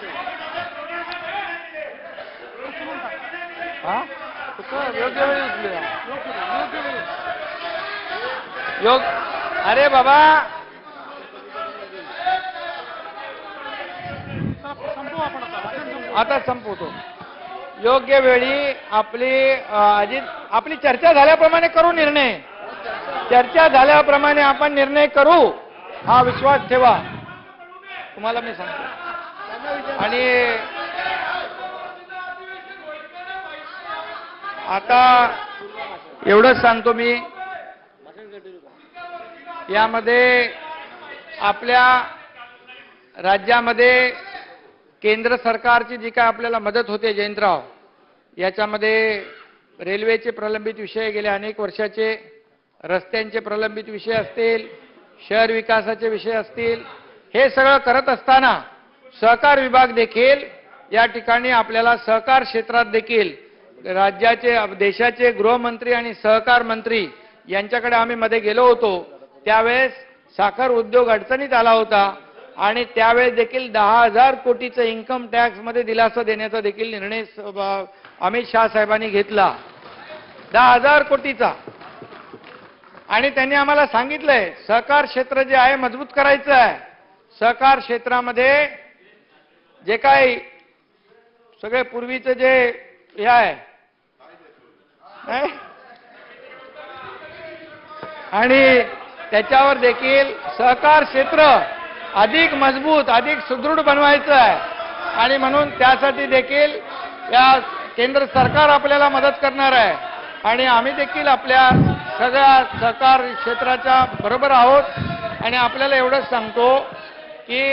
B: हा? कुठं? योग्य वेळी उचलूया. योग अरे बाबा,
C: संपू आपण आता. भाषण संपू.
B: आता संपवतो. योग्य वेळी आपली अ, अजित आपली चर्चा झाल्याप्रमाणे करू निर्णय. चर्चा झाल्याप्रमाणे आपण निर्णय करू, हा विश्वास ठेवा. तुम्हाला मी सांगतो. आणि आता एवढंच सांगतो मी, यामध्ये आपल्या राज्यामध्ये केंद्र सरकारची जी काय आपल्याला मदत होते जयंतराव, याच्यामध्ये रेल्वेचे प्रलंबित विषय गेले अनेक वर्षाचे, रस्त्यांचे प्रलंबित विषय असतील, शहर विकासाचे विषय असतील, हे सगळं करत असताना सहकार विभाग देखील या ठिकाणी आपल्याला सहकार क्षेत्रात देखील राज्याचे देशाचे गृहमंत्री आणि सहकार मंत्री यांच्याकडे आम्ही मध्ये गेलो होतो. त्यावेळेस साखर उद्योग अडचणीत आला होता आणि त्यावेळेस देखील दहा हजार कोटीचं इन्कम टॅक्स मध्ये दिलासा देण्याचा देखील निर्णय स- अमित शहा साहेबांनी घेतला, दहा हजार कोटीचा. आणि त्यांनी आम्हाला सांगितलंय सहकार क्षेत्र जे आहे मजबूत करायचं आहे. सहकार क्षेत्रामध्ये जे काही सगळे पूर्वीचं जे हे आहे नाही? आणि त्याच्यावर देखील सहकार क्षेत्र अधिक मजबूत, अधिक सुदृढ बनवायचं आहे. आणि म्हणून त्यासाठी देखील या केंद्र सरकार आपल्याला मदत करणार आहे. आणि आम्ही देखील आपल्या सगळ्या सहकार क्षेत्राच्या बरोबर आहोत. आणि आपल्याला एवढंच सांगतो की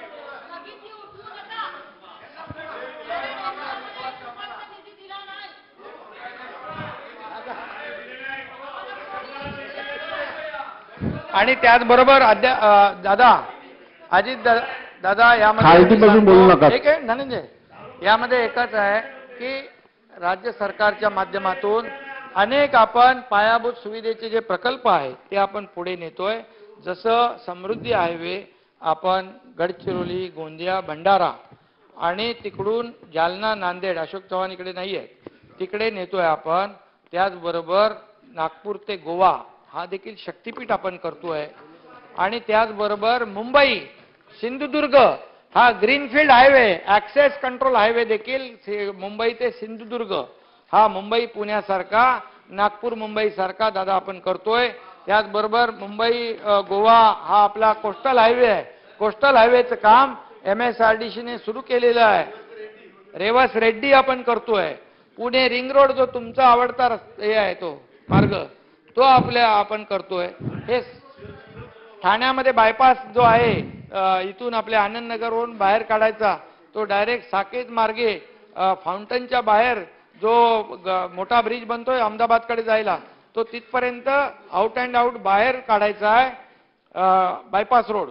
B: आणि त्याचबरोबर अद्या अं, दादा अजित दा- दादा यामध्ये
A: खालती बसून बोलू नका.
B: एक आहे धनंजय, यामध्ये एकच आहे की राज्य सरकारच्या माध्यमातून अनेक आपण पायाभूत सुविधेचे जे प्रकल्प आहेत ते आपण पुढे नेतोय. जसं समृद्धी हायवे आपण गडचिरोली, गोंदिया, भंडारा आणि तिकडून जालना, नांदेड, अशोक चव्हाण इकडे नाही आहे, तिकडे नेतोय आपण. त्याचबरोबर नागपूर ते गोवा हा देखील शक्तीपीठ आपण करतोय. आणि त्याचबरोबर मुंबई, सिंधुदुर्ग हा greenfield highway, access control highway देखील मुंबई ते सिंधुदुर्ग हा मुंबई पुण्यासारखा, नागपूर मुंबई सारखा दादा आपण करतोय. त्याचबरोबर मुंबई गोवा हा आपला कोस्टल हायवे आहे. कोस्टल हायवेचं काम एम एस आर डी सीने सुरू केलेलं आहे. रेवास रेड्डी आपण करतोय. पुणे रिंग रोड जो तुमचा आवडता रस्ता हे आहे तो मार्ग तो आपल्या आपण करतोय. हे ठाण्यामध्ये बायपास जो आहे इथून आपल्या आनंदनगरवरून बाहेर काढायचा तो डायरेक्ट साकेत मार्गे फाउंटनच्या बाहेर जो मोठा ब्रिज बनतोय अहमदाबादकडे जायला तो तिथपर्यंत आउट अँड आउट बाहेर काढायचा आहे बायपास रोड.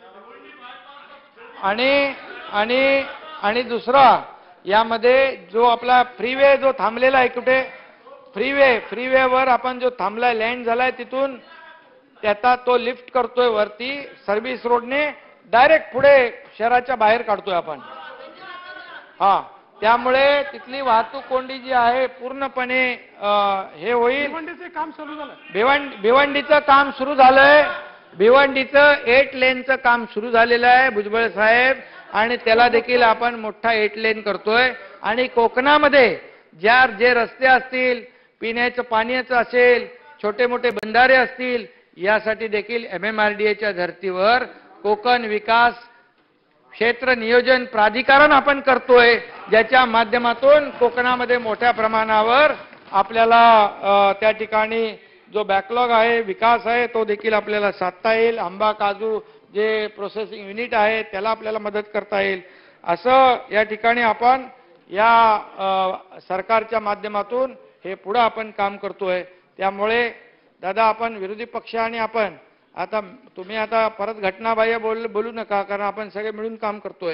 B: आणि आणि आणि दुसरा यामध्ये जो आपला फ्रीवे जो थांबलेला आहे कुठे फ्रीवे फ्रीवेवर आपण जो थांबलाय लँड झालाय तिथून त्याचा तो लिफ्ट करतोय वरती सर्व्हिस रोडने डायरेक्ट पुढे शहराच्या बाहेर काढतोय आपण. हा त्यामुळे तिथली वाहतूक कोंडी जी आहे पूर्णपणे हे होईल.
C: भिवंडीचे काम सुरू झालं.
B: भिवंडी भिवंडीचं काम सुरू झालंय. भिवंडीचं एट लेनचं काम सुरू झालेलं आहे भुजबळ साहेब आणि त्याला देखील आपण मोठा एट लेन करतोय. आणि कोकणामध्ये ज्या जे रस्ते असतील, पिण्याचं पाण्याचं असेल, छोटे मोठे बंधारे असतील, यासाठी देखील एम एम आर डी एच्या धर्तीवर कोकण विकास क्षेत्र नियोजन प्राधिकरण आपण करतोय, ज्याच्या माध्यमातून कोकणामध्ये मोठ्या प्रमाणावर आपल्याला त्या ठिकाणी जो बॅकलॉग आहे विकास आहे तो देखील आपल्याला साधता येईल. आंबा काजू जे प्रोसेसिंग युनिट आहे त्याला आपल्याला मदत करता येईल. असं या ठिकाणी आपण या सरकारच्या माध्यमातून हे पुढे आपण काम करतोय. त्यामुळे दादा आपण विरोधी पक्ष आणि आपण आता तुम्ही आता परत घटनाबाह्य बोल बोलू नका कारण आपण सगळे मिळून काम करतोय.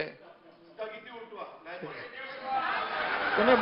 B: तुम्ही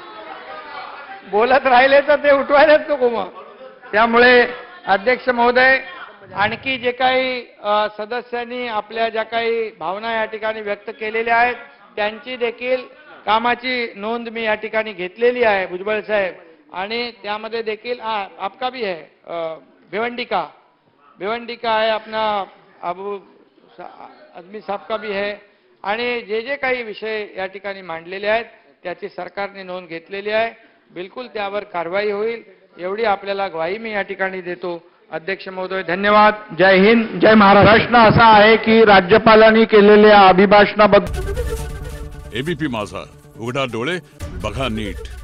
B: बोलत राहिले तर ते उठवायलाच नको मग. त्यामुळे अध्यक्ष महोदय आणखी जे काही सदस्यांनी आपल्या ज्या काही भावना या ठिकाणी व्यक्त केलेल्या आहेत त्यांची देखील कामाची नोंद मी या ठिकाणी घेतलेली आहे भुजबळ साहेब. आणि त्यामध्ये देखील आपका भी है भिवंडी का भिवंडी का है अपना अबू आदमी साहब का भी है. आणि जे जे काही विषय या ठिकाणी मांडलेले आहेत त्याची सरकारने नोंद घेतलेली आहे. बिलकुल त्यावर कारवाई होईल एवढी आपल्याला ग्वाही मी या ठिकाणी देतो. अध्यक्ष महोदय धन्यवाद.
A: जय हिंद जय महाराष्ट्र. प्रश्न असा आहे की राज्यपालांनी केलेल्या अभिभाषणाबद्दल
E: एबीपी माझा उघडा डोळे बघा नीट.